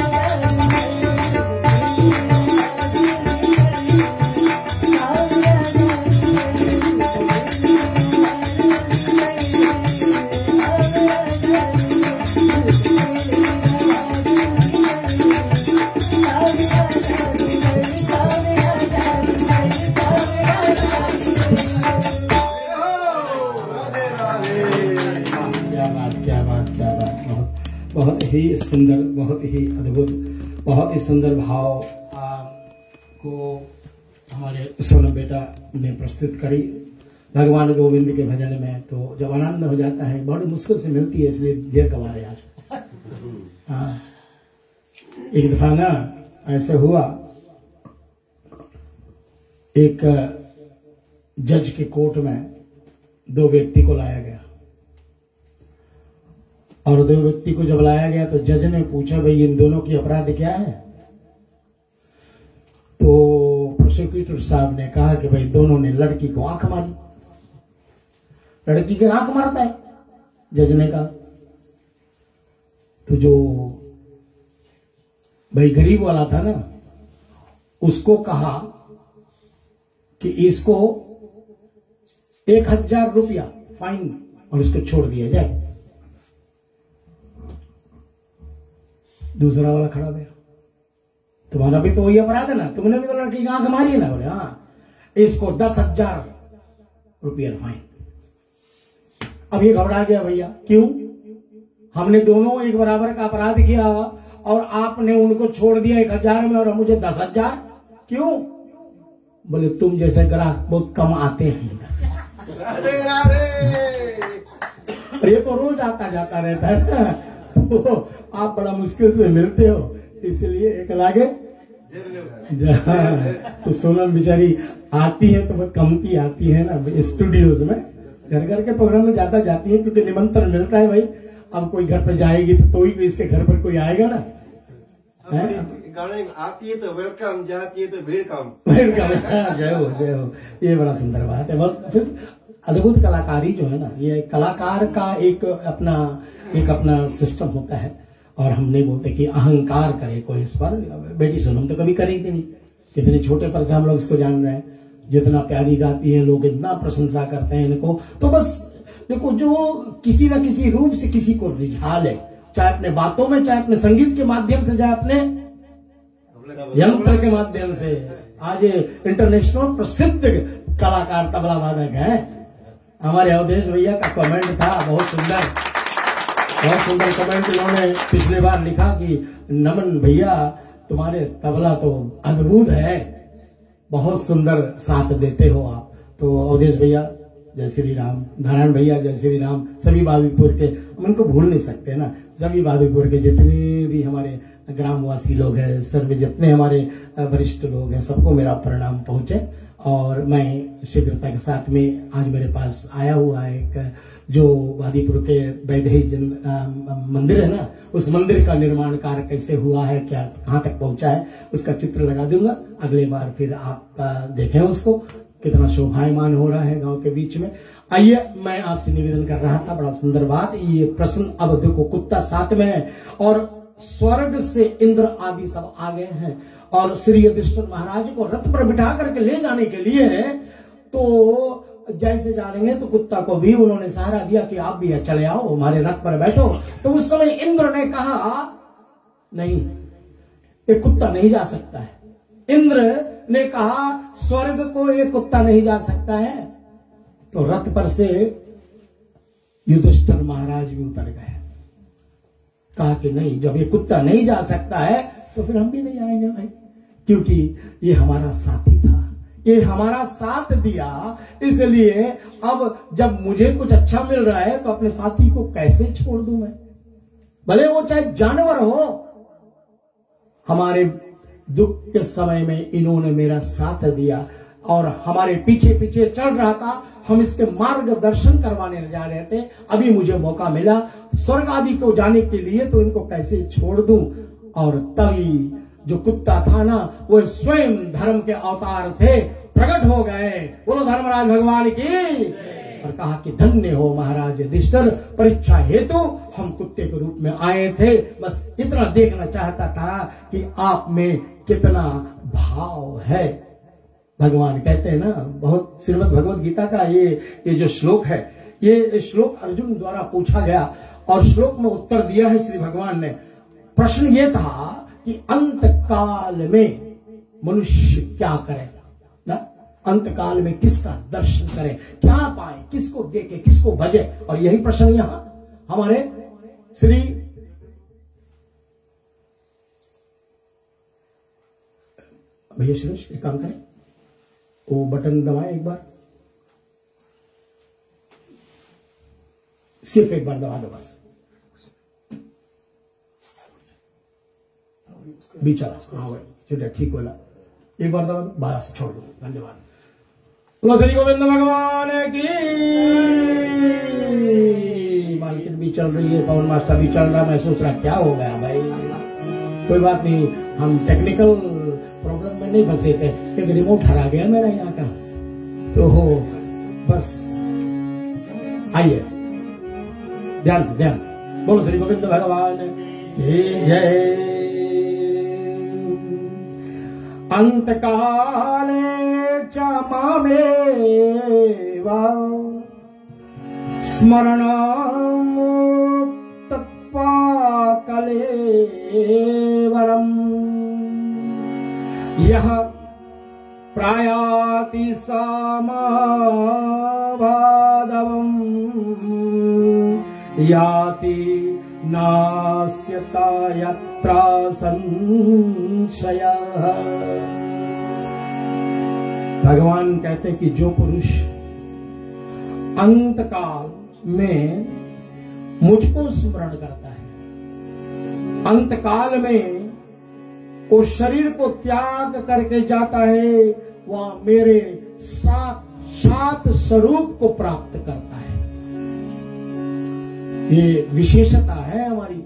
क्या बात, क्या बात, क्या बात। बहुत ही सुंदर, बहुत ही अद्भुत, बहुत ही सुंदर भाव को हमारे सोनम बेटा ने प्रस्तुत करी भगवान गोविंद के भजन में। तो जब आनंद हो जाता है, बड़ी मुश्किल से मिलती है, इसलिए देर कमा रहे आज। हाँ, एक दफा ना ऐसे हुआ, एक जज के कोर्ट में दो व्यक्ति को लाया गया, और दो व्यक्ति को जब लाया गया तो जज ने पूछा, भाई इन दोनों की अपराध क्या है? तो प्रोसिक्यूटर साहब ने कहा कि भाई दोनों ने लड़की को आंख मारी। लड़की की आंख मारता है, जज ने कहा। तो जो भाई गरीब वाला था ना, उसको कहा कि इसको 1000 रुपया फाइन और इसको छोड़ दिया जाए। दूसरा वाला खड़ा गया, तुम्हारा भी तो वही अपराध है ना, तुमने भी तो लड़की की आंख मारी है ना। बोले हाँ, इसको 10,000 रुपया फाइन। अब ये घबरा गया, भैया क्यों, हमने दोनों एक बराबर का अपराध किया और आपने उनको छोड़ दिया 1,000 में और मुझे 10,000 क्यों? बोले तुम जैसे ग्राहक बहुत कम आते हैं। राधे राधे। ये तो रोज आता जाता रहता है ना, तो आप बड़ा मुश्किल से मिलते हो, इसलिए एक लागे। तो सोनम बेचारी आती है तो बहुत कम की आती है ना स्टूडियोज में, घर घर के प्रोग्राम में ज्यादा जाती है क्योंकि निमंत्रण मिलता है भाई। अब कोई घर पे जाएगी तो ही इसके घर पर कोई आएगा ना। गाने आती है तो वेलकम, जाती है तो वेलकम। जय हो जय हो, ये बड़ा सुंदर बात है। बहुत फिर अद्भुत कलाकारी जो है ना, ये कलाकार का एक अपना सिस्टम होता है। और हम नहीं बोलते कि अहंकार करे कोई इस पर। बेटी सोनम तो कभी करी थी नहीं, कितने छोटे पर से हम लोग इसको जान रहे हैं, जितना प्यारी गाती है, लोग इतना प्रशंसा करते हैं इनको। तो बस देखो, जो किसी न किसी रूप से किसी को रिझा ले, चाहे अपने बातों में, चाहे अपने संगीत के माध्यम से, चाहे अपने यंत्र के माध्यम से। आज इंटरनेशनल प्रसिद्ध कलाकार तबला वादक है। हमारे अवधेश भैया का कमेंट था, बहुत सुंदर कमेंट उन्होंने पिछले बार लिखा कि नमन भैया तुम्हारे तबला तो अद्भुत है, बहुत सुंदर साथ देते हो आप। तो अवधेश भैया जय श्री राम, नारायण भैया जय श्री राम, सभी बहादुरपुर के, हम उनको भूल नहीं सकते ना, सभी बहादुरपुर के जितने भी हमारे ग्रामवासी लोग हैं, सर्व जितने हमारे वरिष्ठ लोग हैं, सबको मेरा प्रणाम पहुंचे। और मैं शीघ्रता के साथ में आज मेरे पास आया हुआ है एक, जो बहादुरपुर के वैदेही मंदिर है ना, उस मंदिर का निर्माण कार्य कैसे हुआ है, क्या कहाँ तक पहुंचा है, उसका चित्र लगा दूंगा। अगले बार फिर आप देखें उसको, कितना शोभायमान हो रहा है गांव के बीच में। आइए, मैं आपसे निवेदन कर रहा था, बड़ा सुंदर बात, ये प्रश्न अब देखो, कुत्ता साथ में है और स्वर्ग से इंद्र आदि सब आ गए हैं और श्री युधिष्ठिर महाराज को रथ पर बिठा करके ले जाने के लिए, तो जैसे जा रहे हैं तो कुत्ता को भी उन्होंने सहारा दिया कि आप भी चले आओ, हमारे रथ पर बैठो। तो उस समय इंद्र ने कहा नहीं, ये कुत्ता नहीं जा सकता है। इंद्र ने कहा स्वर्ग को ये कुत्ता नहीं जा सकता है। तो रथ पर से युधिष्ठिर महाराज भी उतर गए, कहा कि नहीं, जब ये कुत्ता नहीं जा सकता है तो फिर हम भी नहीं आएंगे भाई, क्योंकि ये हमारा साथी था, ये हमारा साथ दिया, इसलिए अब जब मुझे कुछ अच्छा मिल रहा है तो अपने साथी को कैसे छोड़ दूं मैं, भले वो चाहे जानवर हो। हमारे दुख के समय में इन्होंने मेरा साथ दिया और हमारे पीछे पीछे चल रहा था, हम इसके मार्गदर्शन करवाने जा रहे थे, अभी मुझे मौका मिला स्वर्ग आदि को जाने के लिए, तो इनको कैसे छोड़ दूं। और तभी जो कुत्ता था ना, वो स्वयं धर्म के अवतार थे, प्रकट हो गए, बोलो धर्मराज भगवान की, और कहा कि धन्य हो महाराज युधिष्ठिर, परीक्षा हेतु हम कुत्ते के रूप में आए थे, बस इतना देखना चाहता था कि आप में कितना भाव है। भगवान कहते हैं ना, बहुत श्रीमद् भगवद गीता का ये जो श्लोक है, ये श्लोक अर्जुन द्वारा पूछा गया और श्लोक में उत्तर दिया है श्री भगवान ने। प्रश्न ये था कि अंत काल में मनुष्य क्या करेगा ना, अंत काल में किसका दर्शन करे, क्या पाए, किसको देखे, किसको भजे। और यही प्रश्न यहां हमारे श्री भैया सुरेश एक काम करें, वो बटन दबाए एक बार, सिर्फ एक बार दबा दो बस, बीचा। हाँ भाई चलिए ठीक बोला, एक बार दबा दो बस, छोड़ दो, धन्यवाद। तो श्री गोविंद भगवान की मालकिन भी चल रही है, पवन मास्टर भी चल रहा, मैं सोच रहा क्या हो गया भाई, कोई बात नहीं, हम टेक्निकल प्रॉब्लम में नहीं फंसे थे, एक रिमोट हरा गया मेरा यहाँ का, तो बस आइए ध्यान से बोलो श्री गोविंद भगवान की जय। अंत काले च मामेव स्मरणमुक्त्वा कलेवरम् यह प्रायाति सामाभादवम् याति नास्यता यत्र संशयः। भगवान कहते कि जो पुरुष अंतकाल में मुझको स्मरण करता है, अंतकाल में उस शरीर को त्याग करके जाता है, वह मेरे साक्षात स्वरूप को प्राप्त करता है। ये विशेषता है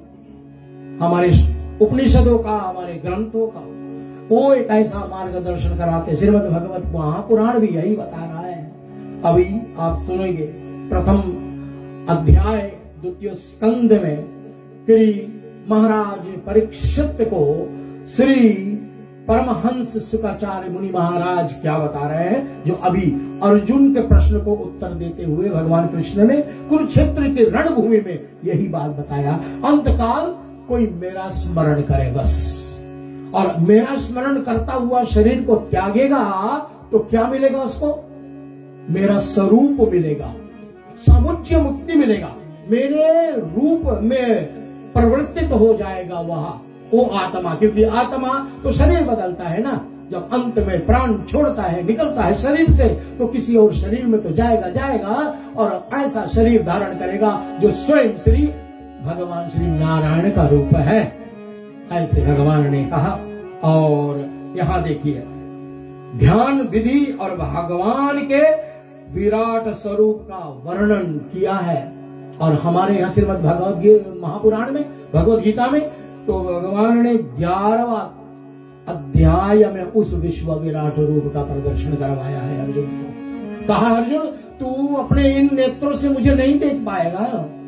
हमारे उपनिषदों का, हमारे ग्रंथों का। वो एक ऐसा मार्गदर्शन कराते। श्रीमद् भगवत महापुराण भी यही बता रहा है। अभी आप सुनेंगे प्रथम अध्याय द्वितीय स्कंद में श्री महाराज परीक्षित को श्री परमहंस शुक्राचार्य मुनि महाराज क्या बता रहे हैं, जो अभी अर्जुन के प्रश्न को उत्तर देते हुए भगवान कृष्ण ने कुरुक्षेत्र के रणभूमि में यही बात बताया। अंतकाल कोई मेरा स्मरण करे बस, और मेरा स्मरण करता हुआ शरीर को त्यागेगा तो क्या मिलेगा उसको? मेरा स्वरूप मिलेगा, समुच्चय मुक्ति मिलेगा, मेरे रूप में परिवर्तित हो जाएगा वो आत्मा। क्योंकि आत्मा तो शरीर बदलता है ना, जब अंत में प्राण छोड़ता है, निकलता है शरीर से, तो किसी और शरीर में तो जाएगा और ऐसा शरीर धारण करेगा जो स्वयं श्री भगवान श्री नारायण का रूप है, ऐसे भगवान ने कहा। और यहां देखिए ध्यान विधि और भगवान के विराट स्वरूप का वर्णन किया है। और हमारे यहाँ श्रीमद् भगवत महापुराण में, भगवत गीता में तो भगवान ने 11वां अध्याय में उस विश्व विराट रूप का प्रदर्शन करवाया है अर्जुन को। कहा अर्जुन तू अपने इन नेत्रों से मुझे नहीं देख पाएगा,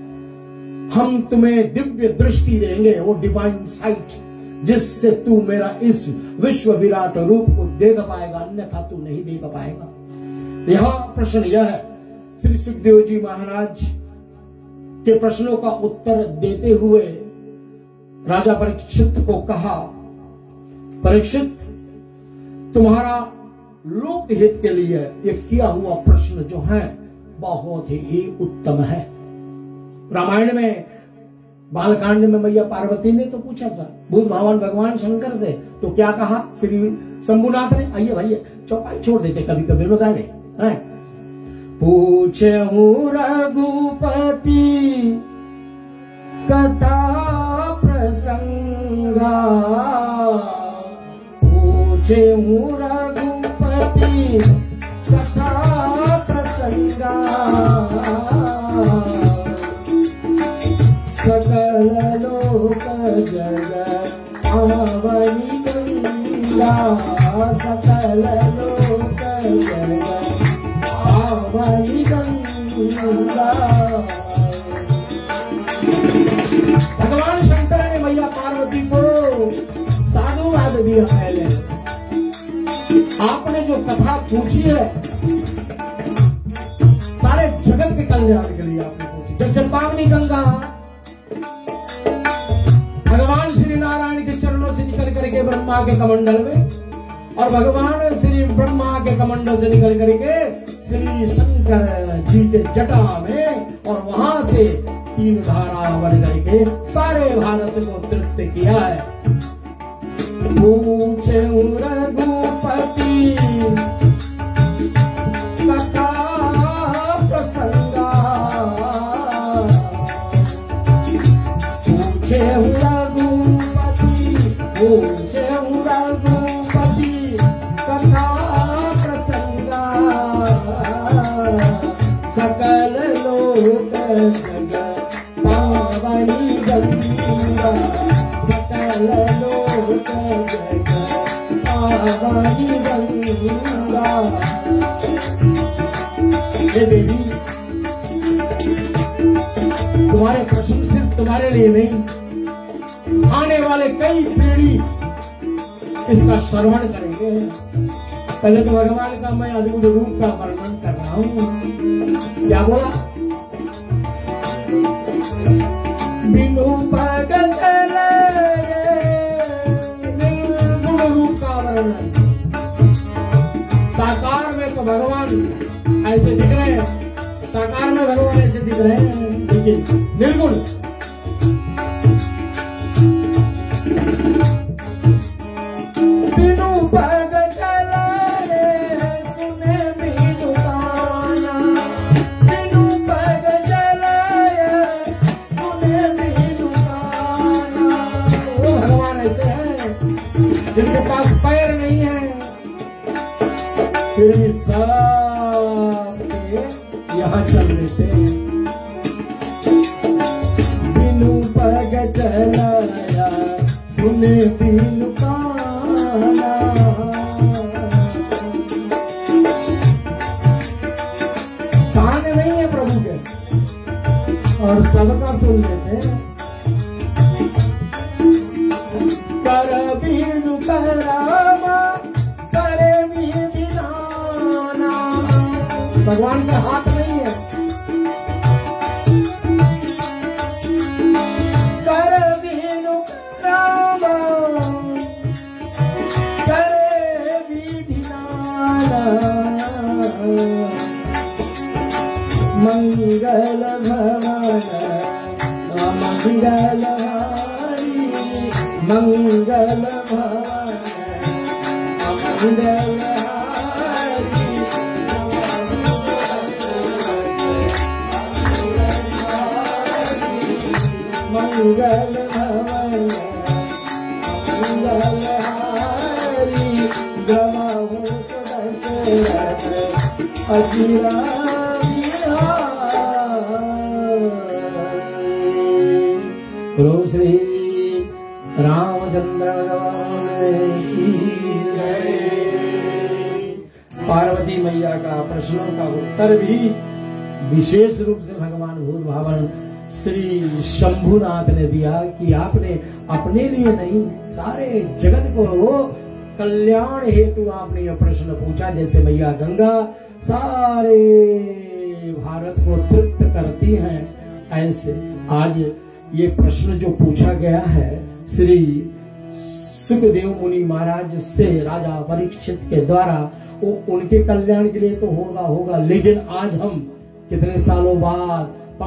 हम तुम्हें दिव्य दृष्टि देंगे, वो डिवाइन साइट, जिससे तू मेरा इस विश्व विराट रूप को देख पाएगा, अन्यथा तू नहीं देख पाएगा। यहां प्रश्न यह है, श्री सुखदेव जी महाराज के प्रश्नों का उत्तर देते हुए राजा परीक्षित को कहा, परीक्षित तुम्हारा लोक हित के लिए ये किया हुआ प्रश्न जो है बहुत ही उत्तम है। रामायण में बालकांड में मैया पार्वती ने तो पूछा था भूत भावन भगवान शंकर से, तो क्या कहा श्री शंभुनाथ ने? आइए भैया चौपाई छोड़ देते कभी कभी लोग गाने हैं। पूछे रघुपति कथा प्रसंगा, पूछे रघुपति कथा प्रसंगा, सकल लोक जगत आवनी गंगा, सकल लोक जगत आवनी गंगा। भगवान शंकर ने मैया पार्वती को साधुवाद दिया। पहले आपने जो कथा पूछी है सारे जगत के कल्याण के लिए आपने पूछी। जैसे पावनी गंगा भगवान श्री नारायण के चरणों से निकल करके ब्रह्मा के कमंडल में, और भगवान श्री ब्रह्मा के कमंडल से निकल करके श्री शंकर जी के जटा में, और वहां से 3 धारा बन करके सारे भारत को तृप्त किया है। पूछे रघुपति कथा प्रसंगा, पूछे रघुपति कथा प्रसंगा, सकल लोक जगत पावनी गंगा, सकल लोक जगत पावनी गंगा। हे देवी, तुम्हारे प्रश्न सिर्फ तुम्हारे लिए नहीं, आने वाले कई पीढ़ी इसका श्रवण करेंगे। पहले तो भगवान का मैं अद्भुत रूप का वर्णन कर रहा हूं। क्या बोला? बिनु भगत निर्गुण रूप का वर्णन, साकार में तो भगवान ऐसे दिख रहे हैं, साकार में भगवान ऐसे दिख रहे हैं, लेकिन निर्गुण। बिनु पग चलाए सुने बिनु गाना, बिनु पग चलाए सुने बिनु गाना। वो भगवान ऐसे हैं जिनके पास पैर नहीं है, फिर भी सब यहाँ चल लेते हैं। बिनु पग चलाया सुने बिनु गाना, कान नहीं है प्रभु के और सबका सुन लेते हैं। कर बिनु करावा करे बिनाना, भगवान का हाथ नहीं है। कर बिनु करावा करे बिनाना, मंगल भवन मंगल हरि, मंगल भवन मंगल हरि, मंगल भवन मंगल हरि, गवाहु सदशरथ अजिरा गुरु श्री रामचंद्र भगवान की जय। पार्वती मैया का प्रश्नों का उत्तर भी विशेष रूप से भगवान भूल भावन श्री शंभुनाथ ने दिया कि आपने अपने लिए नहीं, सारे जगत को वो कल्याण हेतु आपने यह प्रश्न पूछा। जैसे मैया गंगा सारे भारत को तृप्त करती हैं, ऐसे आज ये प्रश्न जो पूछा गया है श्री सुखदेव मुनि महाराज से राजा परीक्षित के द्वारा, वो उनके कल्याण के लिए तो होगा, लेकिन आज हम कितने सालों बाद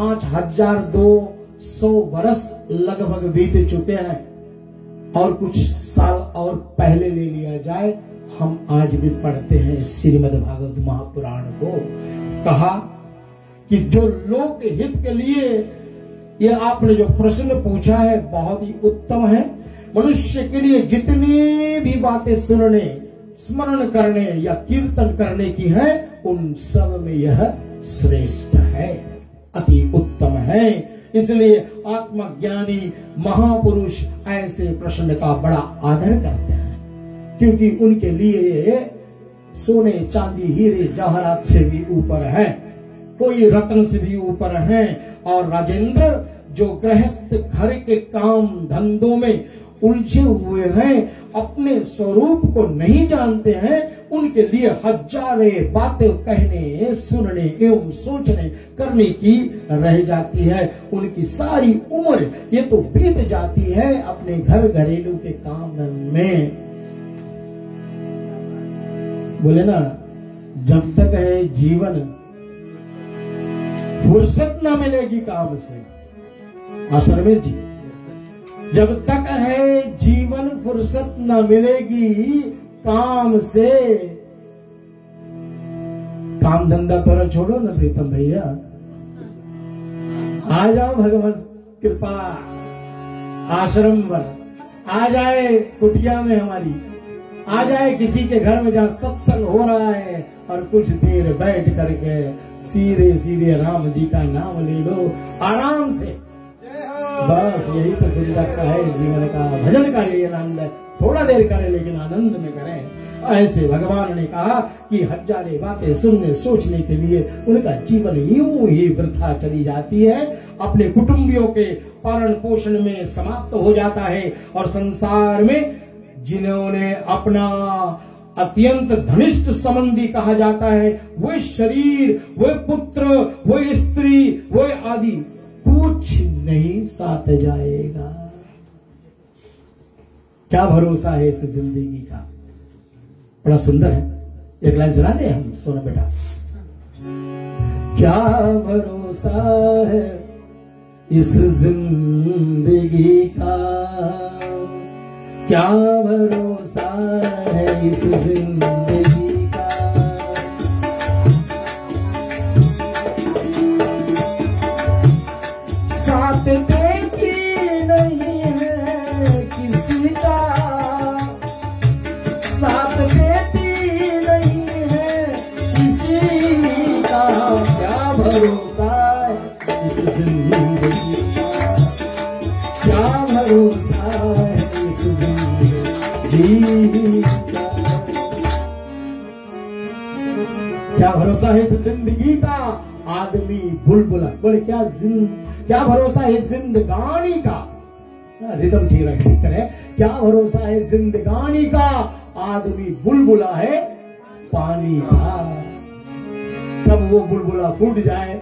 5200 वर्ष लगभग बीत चुके हैं, और कुछ साल और पहले ले लिया जाए, हम आज भी पढ़ते हैं श्रीमद् भागवत महापुराण को। कहा कि जो लोक हित के लिए ये आपने जो प्रश्न पूछा है बहुत ही उत्तम है। मनुष्य के लिए जितनी भी बातें सुनने, स्मरण करने या कीर्तन करने की है, उन सब में यह श्रेष्ठ है, अति उत्तम है। इसलिए आत्मज्ञानी महापुरुष ऐसे प्रश्न का बड़ा आदर करते हैं, क्योंकि उनके लिए सोने चांदी हीरे जवाहरात से भी ऊपर है, कोई रत्न से भी ऊपर है। और राजेंद्र जो गृहस्थ घर के काम धंधों में उलझे हुए हैं, अपने स्वरूप को नहीं जानते हैं, उनके लिए हजारें बातें कहने, सुनने एवं सोचने करने की रह जाती है। उनकी सारी उम्र ये तो बीत जाती है अपने घर घरेलू के काम में। बोले ना, जब तक है जीवन फुर्सत न मिलेगी काम से। आश्रमेश जी, जब तक है जीवन फुर्सत न मिलेगी काम से। काम धंधा थोड़ा छोड़ो ना प्रीतम भैया, आ जाओ भगवान कृपा आश्रम पर, आ जाए कुटिया में हमारी, आ जाए किसी के घर में जहाँ सत्संग हो रहा है, और कुछ देर बैठ करके सीधे सीधे राम जी का नाम ले लो आराम से। बस यही तो सुंदरता है जीवन का, भजन का ये आनंद है। थोड़ा देर करें लेकिन आनंद में करें। ऐसे भगवान ने कहा कि हजारे बातें सुनने सोचने के लिए उनका जीवन यूं ही वृथा चली जाती है, अपने कुटुंबियों के पालन पोषण में समाप्त हो जाता है। और संसार में जिन्होंने अपना अत्यंत घनिष्ठ संबंधी कहा जाता है, वो शरीर, वो पुत्र, वो स्त्री, वो आदि कुछ नहीं साथ जाएगा। क्या भरोसा है इस जिंदगी का। बड़ा सुंदर है। एक लाइन सुना दे हम, सुनो बेटा। क्या भरोसा है इस जिंदगी का, क्या भरोसा है इस जिंदगी का, साथ देती नहीं है किसी का, साथ देती नहीं है किसी का, क्या भरोसा है इस जिंदगी का, क्या भरोसा है इस जिंदगी का, क्या भरोसा है इस जिंदगी का। आदमी बुलबुला, बोले क्या भरोसा है जिंदगानी का, रिदम ठीक करे, क्या भरोसा है जिंदगानी का, आदमी बुलबुला है पानी का, तब वो बुलबुला फूट जाए।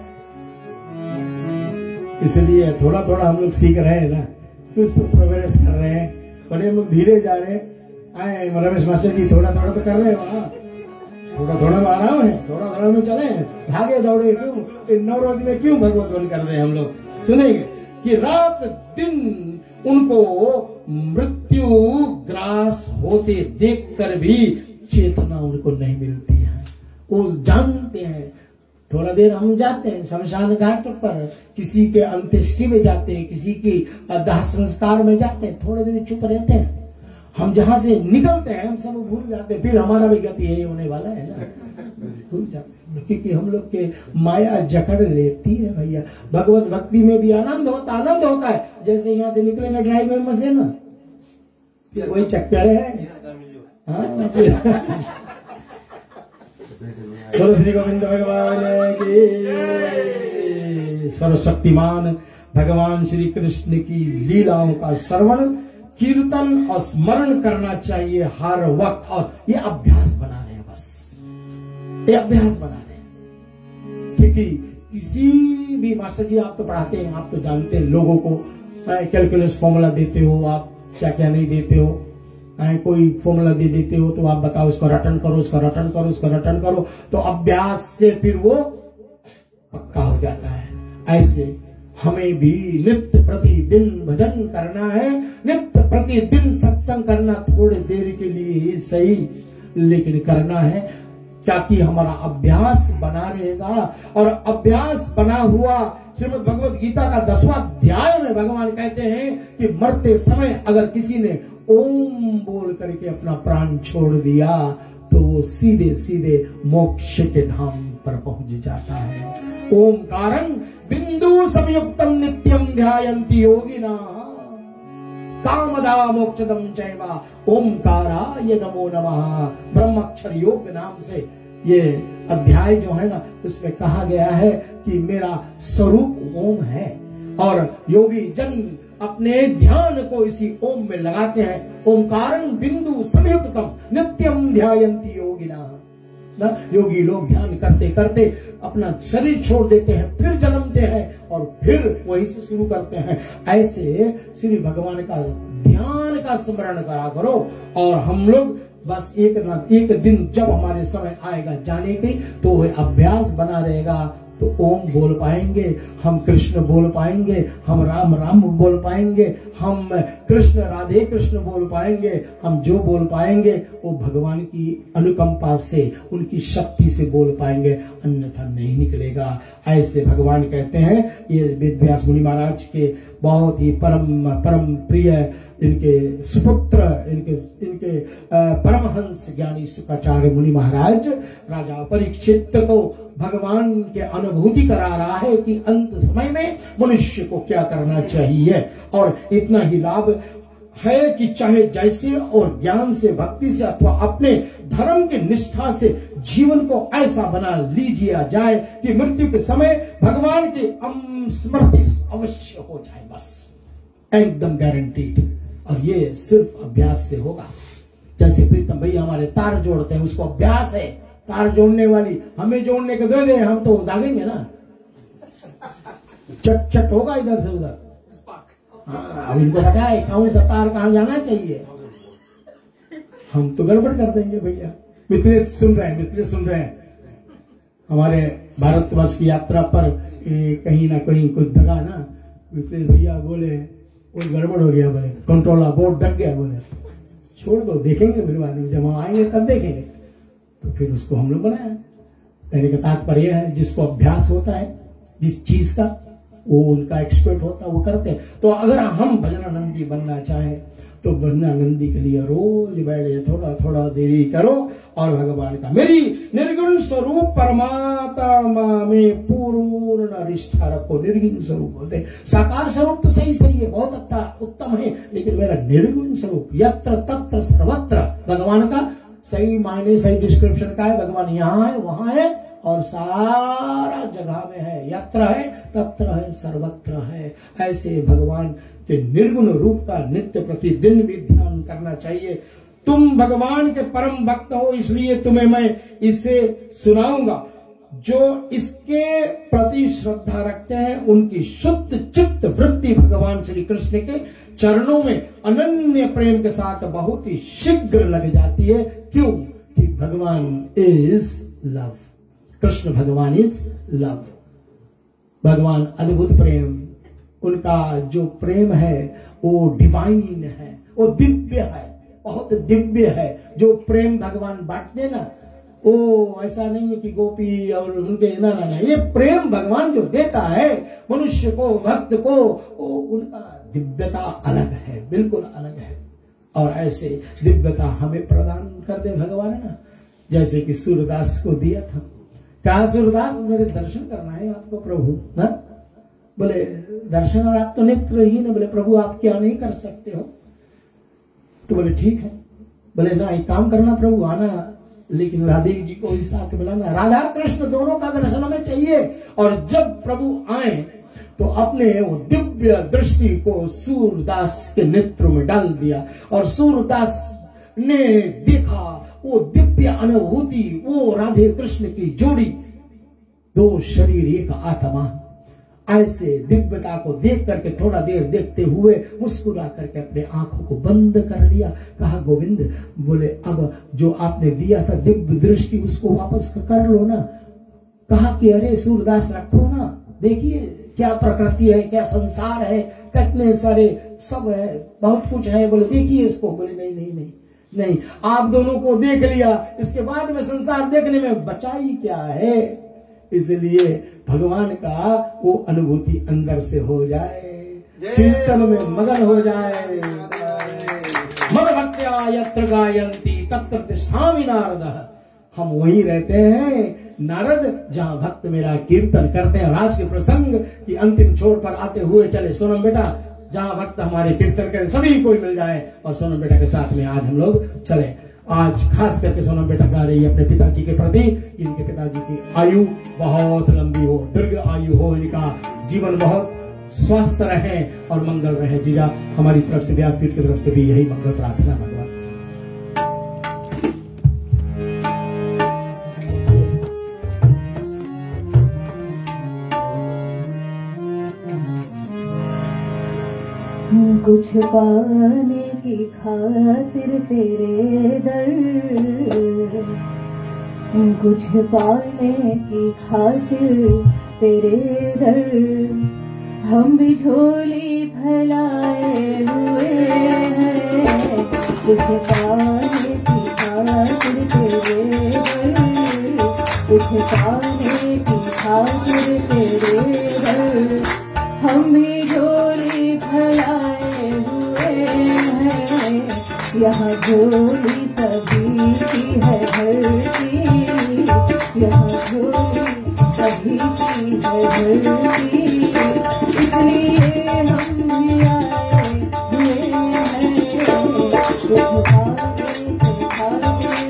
इसलिए थोड़ा थोड़ा हम लोग सीख रहे हैं ना, कुछ तो प्रोग्रेस कर रहे हैं, बड़े हम लोग धीरे जा रहे हैं। आए रमेश मास्टर जी थोड़ा थोड़ा तो कर रहे हैं, वहां थोड़ा थोड़ा आराम है, थोड़ा थोड़ा में चले, भागे दौड़े क्यों, इन 9 रोज में क्यों भगवत बन कर रहे हैं हम लोग। सुनेंगे कि रात दिन उनको मृत्यु ग्रास होते देखकर भी चेतना उनको नहीं मिलती है। वो जानते हैं, थोड़ा देर हम जाते हैं शमशान घाट पर, किसी के अंत्येष्टि में जाते हैं, किसी की दाह संस्कार में जाते हैं, थोड़े दिन चुप रहते हैं। हम जहां से निकलते हैं हम सब भूल जाते हैं, फिर हमारा भी गति यही होने वाला है ना, भूल जाते हैं, क्योंकि हम लोग के माया जकड़ लेती है भैया। भगवत भक्ति में भी आनंद होता है, जैसे यहाँ से निकलेंगे ड्राइव में से ना, वही चक्कर है। श्री गोविंद भगवान की, सर्वशक्तिमान भगवान श्री कृष्ण की लीलाओं का श्रवण कीर्तन और स्मरण करना चाहिए हर वक्त, और ये अभ्यास बना रहे हैं, बस ये अभ्यास बना रहे हैं। क्योंकि किसी भी मास्टर जी आप तो पढ़ाते हैं, आप तो जानते हैं लोगों को, कैलकुलस फॉर्मूला देते हो आप, क्या क्या नहीं देते हो, कोई फॉर्मूला दे देते हो तो आप बताओ इसको रटन करो, इसको रटन करो, इसको रटन करो, तो अभ्यास से फिर वो पक्का हो जाता है। ऐसे हमें भी नित्य प्रतिदिन भजन करना है, नित्य प्रतिदिन सत्संग करना, थोड़ी देर के लिए ही सही, लेकिन करना है, ताकि हमारा अभ्यास बना रहेगा। और अभ्यास बना हुआ, श्रीमद् भगवद गीता का 10वां अध्याय में भगवान कहते हैं कि मरते समय अगर किसी ने ओम बोल करके अपना प्राण छोड़ दिया तो वो सीधे सीधे मोक्ष के धाम पर पहुंच जाता है। ओमकारं बिंदु संयुक्तम नित्यम ध्यायन्ति योगिना कामदा मोक्षदम चैवा ओमकाराय नमो नमः। ब्रह्मक्षर योग नाम से ये अध्याय जो है ना, उसमें कहा गया है कि मेरा स्वरूप ओम है, और योगी जन अपने ध्यान को इसी ओम में लगाते हैं। ओमकारं बिंदु संयुक्तम नित्यम ध्यायन्ति योगिना। योगी लोग ध्यान करते करते अपना शरीर छोड़ देते हैं, फिर जन्मते हैं और फिर वहीं से शुरू करते हैं। ऐसे श्री भगवान का ध्यान का स्मरण करा करो, और हम लोग बस एक दिन जब हमारे समय आएगा जाने की, तो वह अभ्यास बना रहेगा, तो ओम बोल पाएंगे, हम कृष्ण बोल पाएंगे, हम राम राम बोल पाएंगे, हम कृष्ण राधे कृष्ण बोल पाएंगे, हम जो बोल पाएंगे वो भगवान की अनुकंपा से, उनकी शक्ति से बोल पाएंगे, अन्यथा नहीं निकलेगा। ऐसे भगवान कहते हैं, ये वेद व्यास मुनि महाराज के बहुत ही परम प्रिय इनके सुपुत्र, इनके परमहंस ज्ञानी शुक्राचार्य मुनि महाराज राजा परीक्षित को भगवान के अनुभूति करा रहा है कि अंत समय में मनुष्य को क्या करना चाहिए। और इतना ही लाभ है कि चाहे जैसे और ज्ञान से, भक्ति से, अथवा अपने धर्म की निष्ठा से जीवन को ऐसा बना लीजिए जाए कि मृत्यु के समय भगवान की स्मृति अवश्य हो जाए, बस एकदम गारंटीड। और ये सिर्फ अभ्यास से होगा। जैसे प्रीतम भैया हमारे तार जोड़ते हैं, उसको अभ्यास है, तार जोड़ने वाली हमें जोड़ने के दे, हम तो दागेंगे ना, चट चट होगा इधर से उधर। अब इनको पता है कौन सा तार कहां जाना चाहिए, हम तो गड़बड़ कर देंगे भैया। मिथिलेश सुन रहे हैं हमारे भारतवर्ष की यात्रा पर कहीं ना कहीं कुछ दगा ना, मिथिलेश भैया बोले कुछ गड़बड़ हो गया, बोले कंट्रोल बोर्ड डक गया, बोले छोड़ दो, देखेंगे फिर बाद में, जब हम आएंगे तब देखेंगे। तो फिर उसको हम लोग बनाया। कहने का तात्पर्य है जिसको अभ्यास होता है जिस चीज का, वो उनका एक्सपर्ट होता है, वो करते हैं। तो अगर हम भजनानंदी बनना चाहें तो भजनानंदी के लिए रोज बैठे, थोड़ा थोड़ा देरी करो और भगवान का मेरी निर्गुण स्वरूप परमात्मा में पूर्ण निष्ठा रखो। निर्गुण स्वरूप बोलते, साकार स्वरूप तो सही है, बहुत अच्छा उत्तम है, लेकिन मेरा निर्गुण स्वरूप यत्र तत्र सर्वत्र, भगवान का सही मायने सही डिस्क्रिप्शन का है, भगवान यहाँ है वहां है और सारा जगह में है, यत्र है तत्र है सर्वत्र है। ऐसे भगवान के निर्गुण रूप का नित्य प्रतिदिन भी ध्यान करना चाहिए। तुम भगवान के परम भक्त हो, इसलिए तुम्हें मैं इसे सुनाऊंगा। जो इसके प्रति श्रद्धा रखते हैं उनकी शुद्ध चित्त वृत्ति भगवान श्री कृष्ण के चरणों में अनन्य प्रेम के साथ बहुत ही शीघ्र लग जाती है। क्यों? कि भगवान इज लव, कृष्ण भगवान इज लव। भगवान अद्भुत प्रेम, उनका जो प्रेम है वो डिवाइन है, वो दिव्य है, बहुत दिव्य है। जो प्रेम भगवान बांटते ना, वो ऐसा नहीं है कि गोपी और उनके, ना ना ना, ये प्रेम भगवान जो देता है मनुष्य को, भक्त को, वो उनका दिव्यता अलग है, बिल्कुल अलग है। और ऐसे दिव्यता हमें प्रदान कर दे भगवान ना, जैसे कि सूरदास को दिया था। कहा सूरदास मेरे दर्शन करना है आपको प्रभु ना, बोले दर्शन और आप तो नेत्रहीन है, बोले प्रभु आप क्या नहीं कर सकते हो? तो बोले ठीक है। बोले ना एक काम करना प्रभु, आना लेकिन राधे जी को भी साथ मिलाना, राधा कृष्ण दोनों का दर्शन हमें चाहिए। और जब प्रभु आए तो अपने वो दिव्य दृष्टि को सूरदास के नेत्र में डाल दिया और सूरदास ने देखा वो दिव्य अनुभूति, वो राधे कृष्ण की जोड़ी, दो शरीर एक आत्मा। ऐसे दिव्यता को देख करके थोड़ा देर देखते हुए मुस्कुरा करके अपने आंखों को बंद कर लिया। कहा गोविंद, बोले अब जो आपने दिया था दिव्य दृष्टि उसको वापस कर लो ना। कहा कि अरे सूरदास रखो ना, देखिए क्या प्रकृति है, क्या संसार है, कितने सारे सब है, बहुत कुछ है, बोले देखिए इसको। बोले नहीं नहीं नहीं नहीं, आप दोनों को देख लिया, इसके बाद में संसार देखने में बचा ही क्या है। इसलिए भगवान का वो अनुभूति अंदर से हो जाए, कीर्तन में मगन हो जाए। मद भक्त्या यत्र गायन्ति तत्र तिष्ठामि नारद। हम वहीं रहते हैं नारद जहां भक्त मेरा कीर्तन करते हैं। आज के प्रसंग की अंतिम छोर पर आते हुए चले सोनम बेटा, जहां भक्त हमारे कीर्तन करें सभी कोई मिल जाए और सोनम बेटा के साथ में आज हम लोग चले। आज खास करके सोनम बेटा गा रही है अपने पिताजी के प्रति, इनके पिताजी की आयु बहुत लंबी हो, दीर्घ आयु हो, इनका जीवन बहुत स्वस्थ रहे और मंगल रहे। जीजा हमारी तरफ से, व्यासपीठ की तरफ से भी यही मंगल प्रार्थना भगवान। कुछ पाने की खातिर तेरे दर, कुछ पाने की खातिर तेरे दर, हम भी झोली फैलाए हुए हैं। कुछ पाने की खातिर तेरे दर, कुछ पाने की खातिर तेरे दर, हम भी झोली फैलाए यहाँ झोली सभी की है धरती, यहाँ झोली सभी की है धरती, इसलिए हम भी आए हुए हैं। कुछ खाने के खाने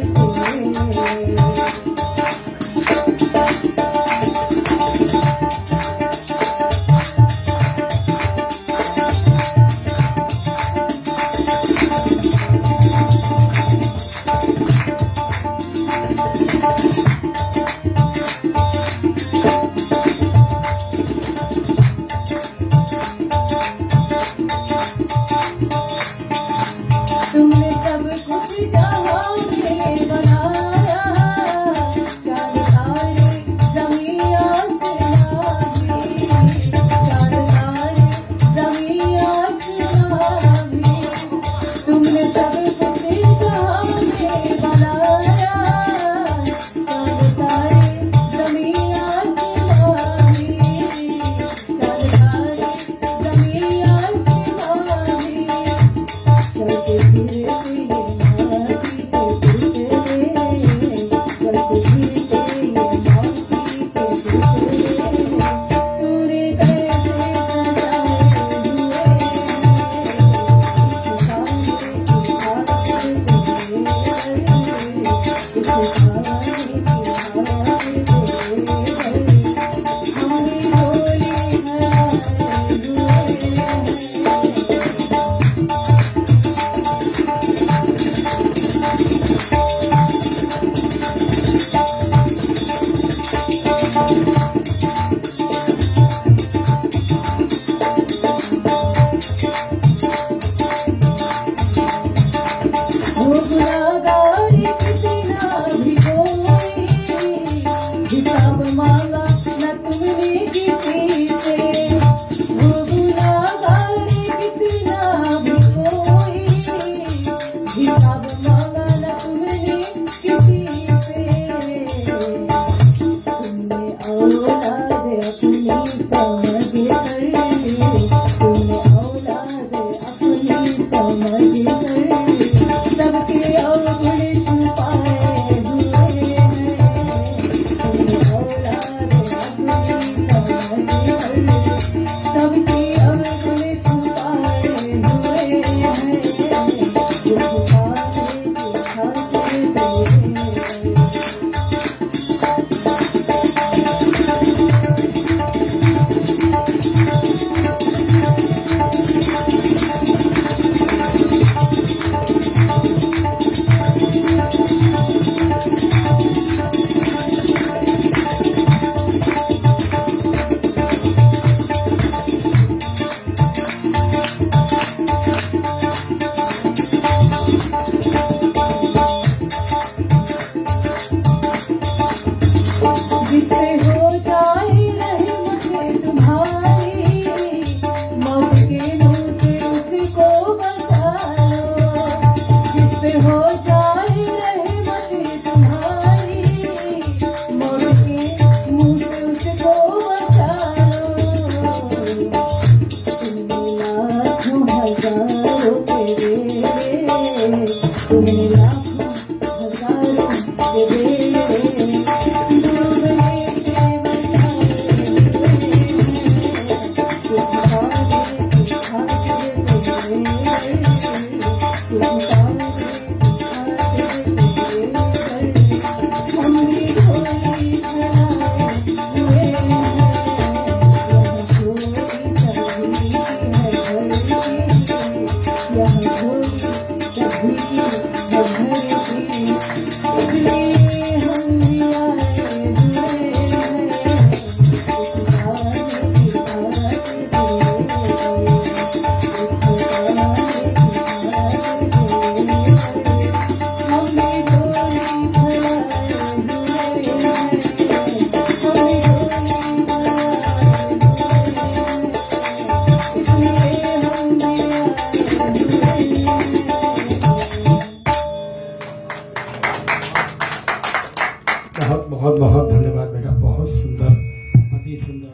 बहुत बहुत धन्यवाद बेटा, बहुत सुंदर, अति सुंदर।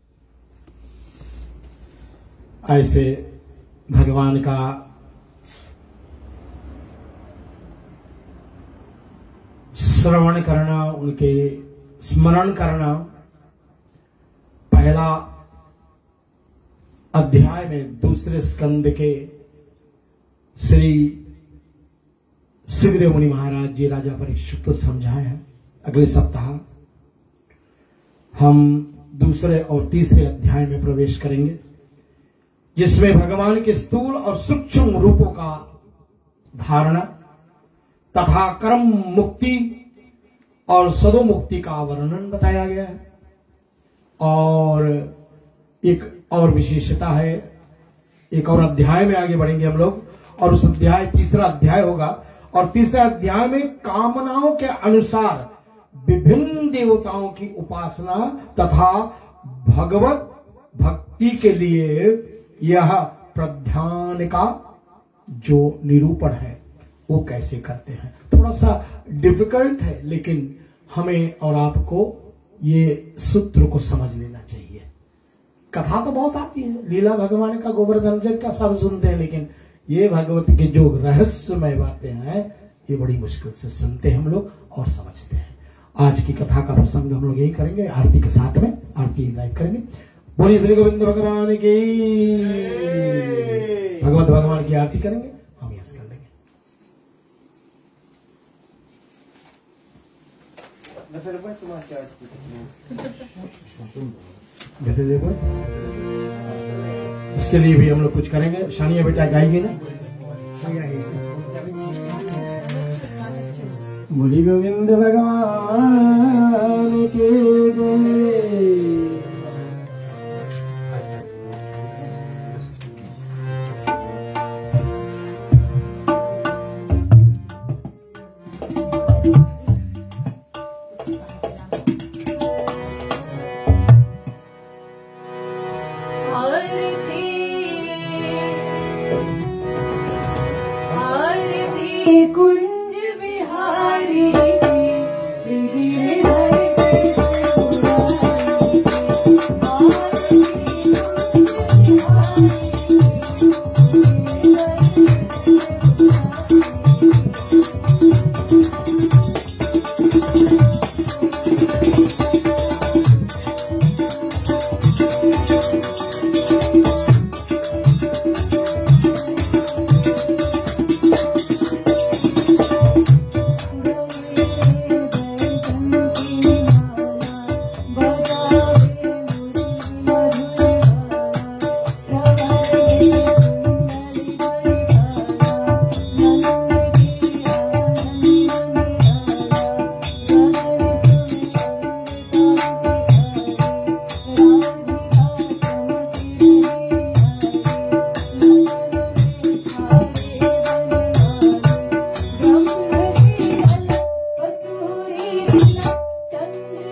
ऐसे भगवान का श्रवण करना, उनके स्मरण करना, पहला अध्याय में दूसरे स्कंद के श्री सुखदेव मुनि महाराज जी राजा परीक्षित को समझाए हैं। अगले सप्ताह हम दूसरे और तीसरे अध्याय में प्रवेश करेंगे, जिसमें भगवान के स्थूल और सूक्ष्म रूपों का धारणा तथा कर्म मुक्ति और सदो मुक्ति का वर्णन बताया गया है। और एक और विशेषता है, एक और अध्याय में आगे बढ़ेंगे हम लोग, और उस अध्याय तीसरा अध्याय होगा, और तीसरे अध्याय में कामनाओं के अनुसार विभिन्न देवताओं की उपासना तथा भगवत भक्ति के लिए यह प्रध्यान का जो निरूपण है वो कैसे करते हैं। थोड़ा सा डिफिकल्ट है, लेकिन हमें और आपको ये सूत्र को समझ लेना चाहिए। कथा तो बहुत आती है, लीला भगवान का, गोवर्धन जग का सब सुनते हैं, लेकिन ये भगवत के जो रहस्यमय बातें हैं ये बड़ी मुश्किल से सुनते हैं हम लोग और समझते हैं। आज की कथा का प्रसंग हम लोग यही करेंगे, आरती के साथ में आरती लाइव करेंगे। बोलिए श्री गोविंद भगवान की, भगवत भगवान की आरती करेंगे, हम यस कर लेंगे। उसके लिए भी हम लोग कुछ करेंगे। शानिया बेटा गाएंगे ना, बोली गोविंद भगवान के जय। कुंज बिहारी चंद्र से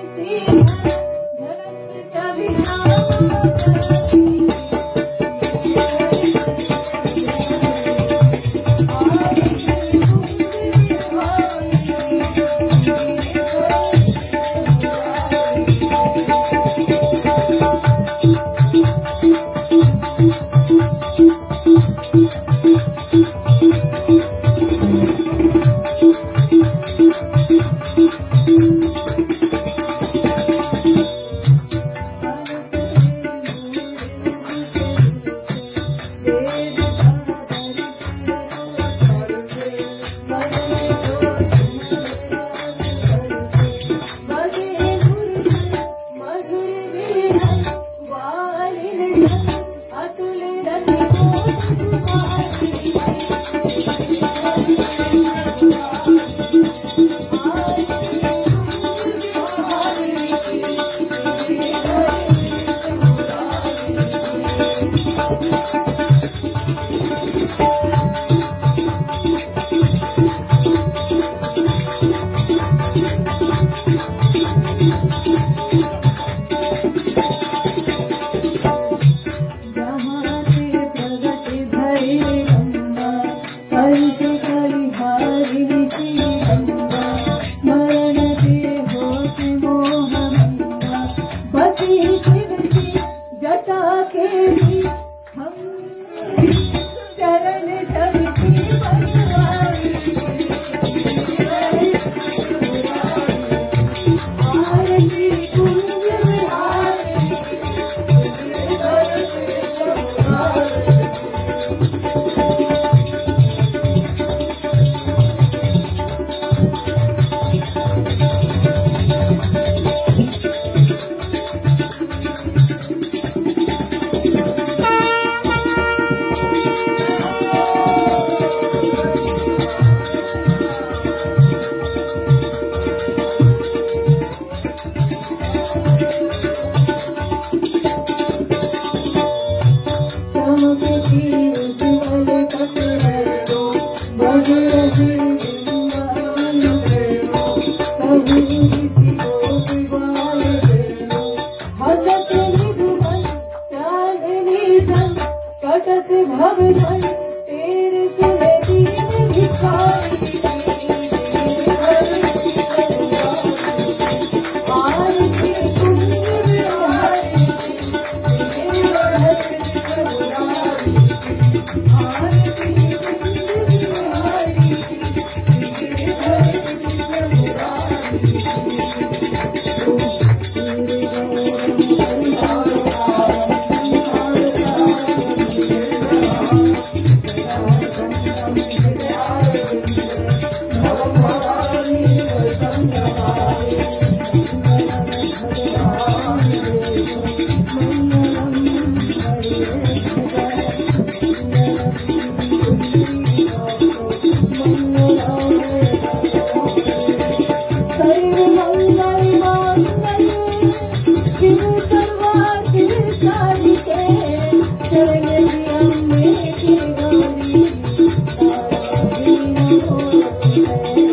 Thank you.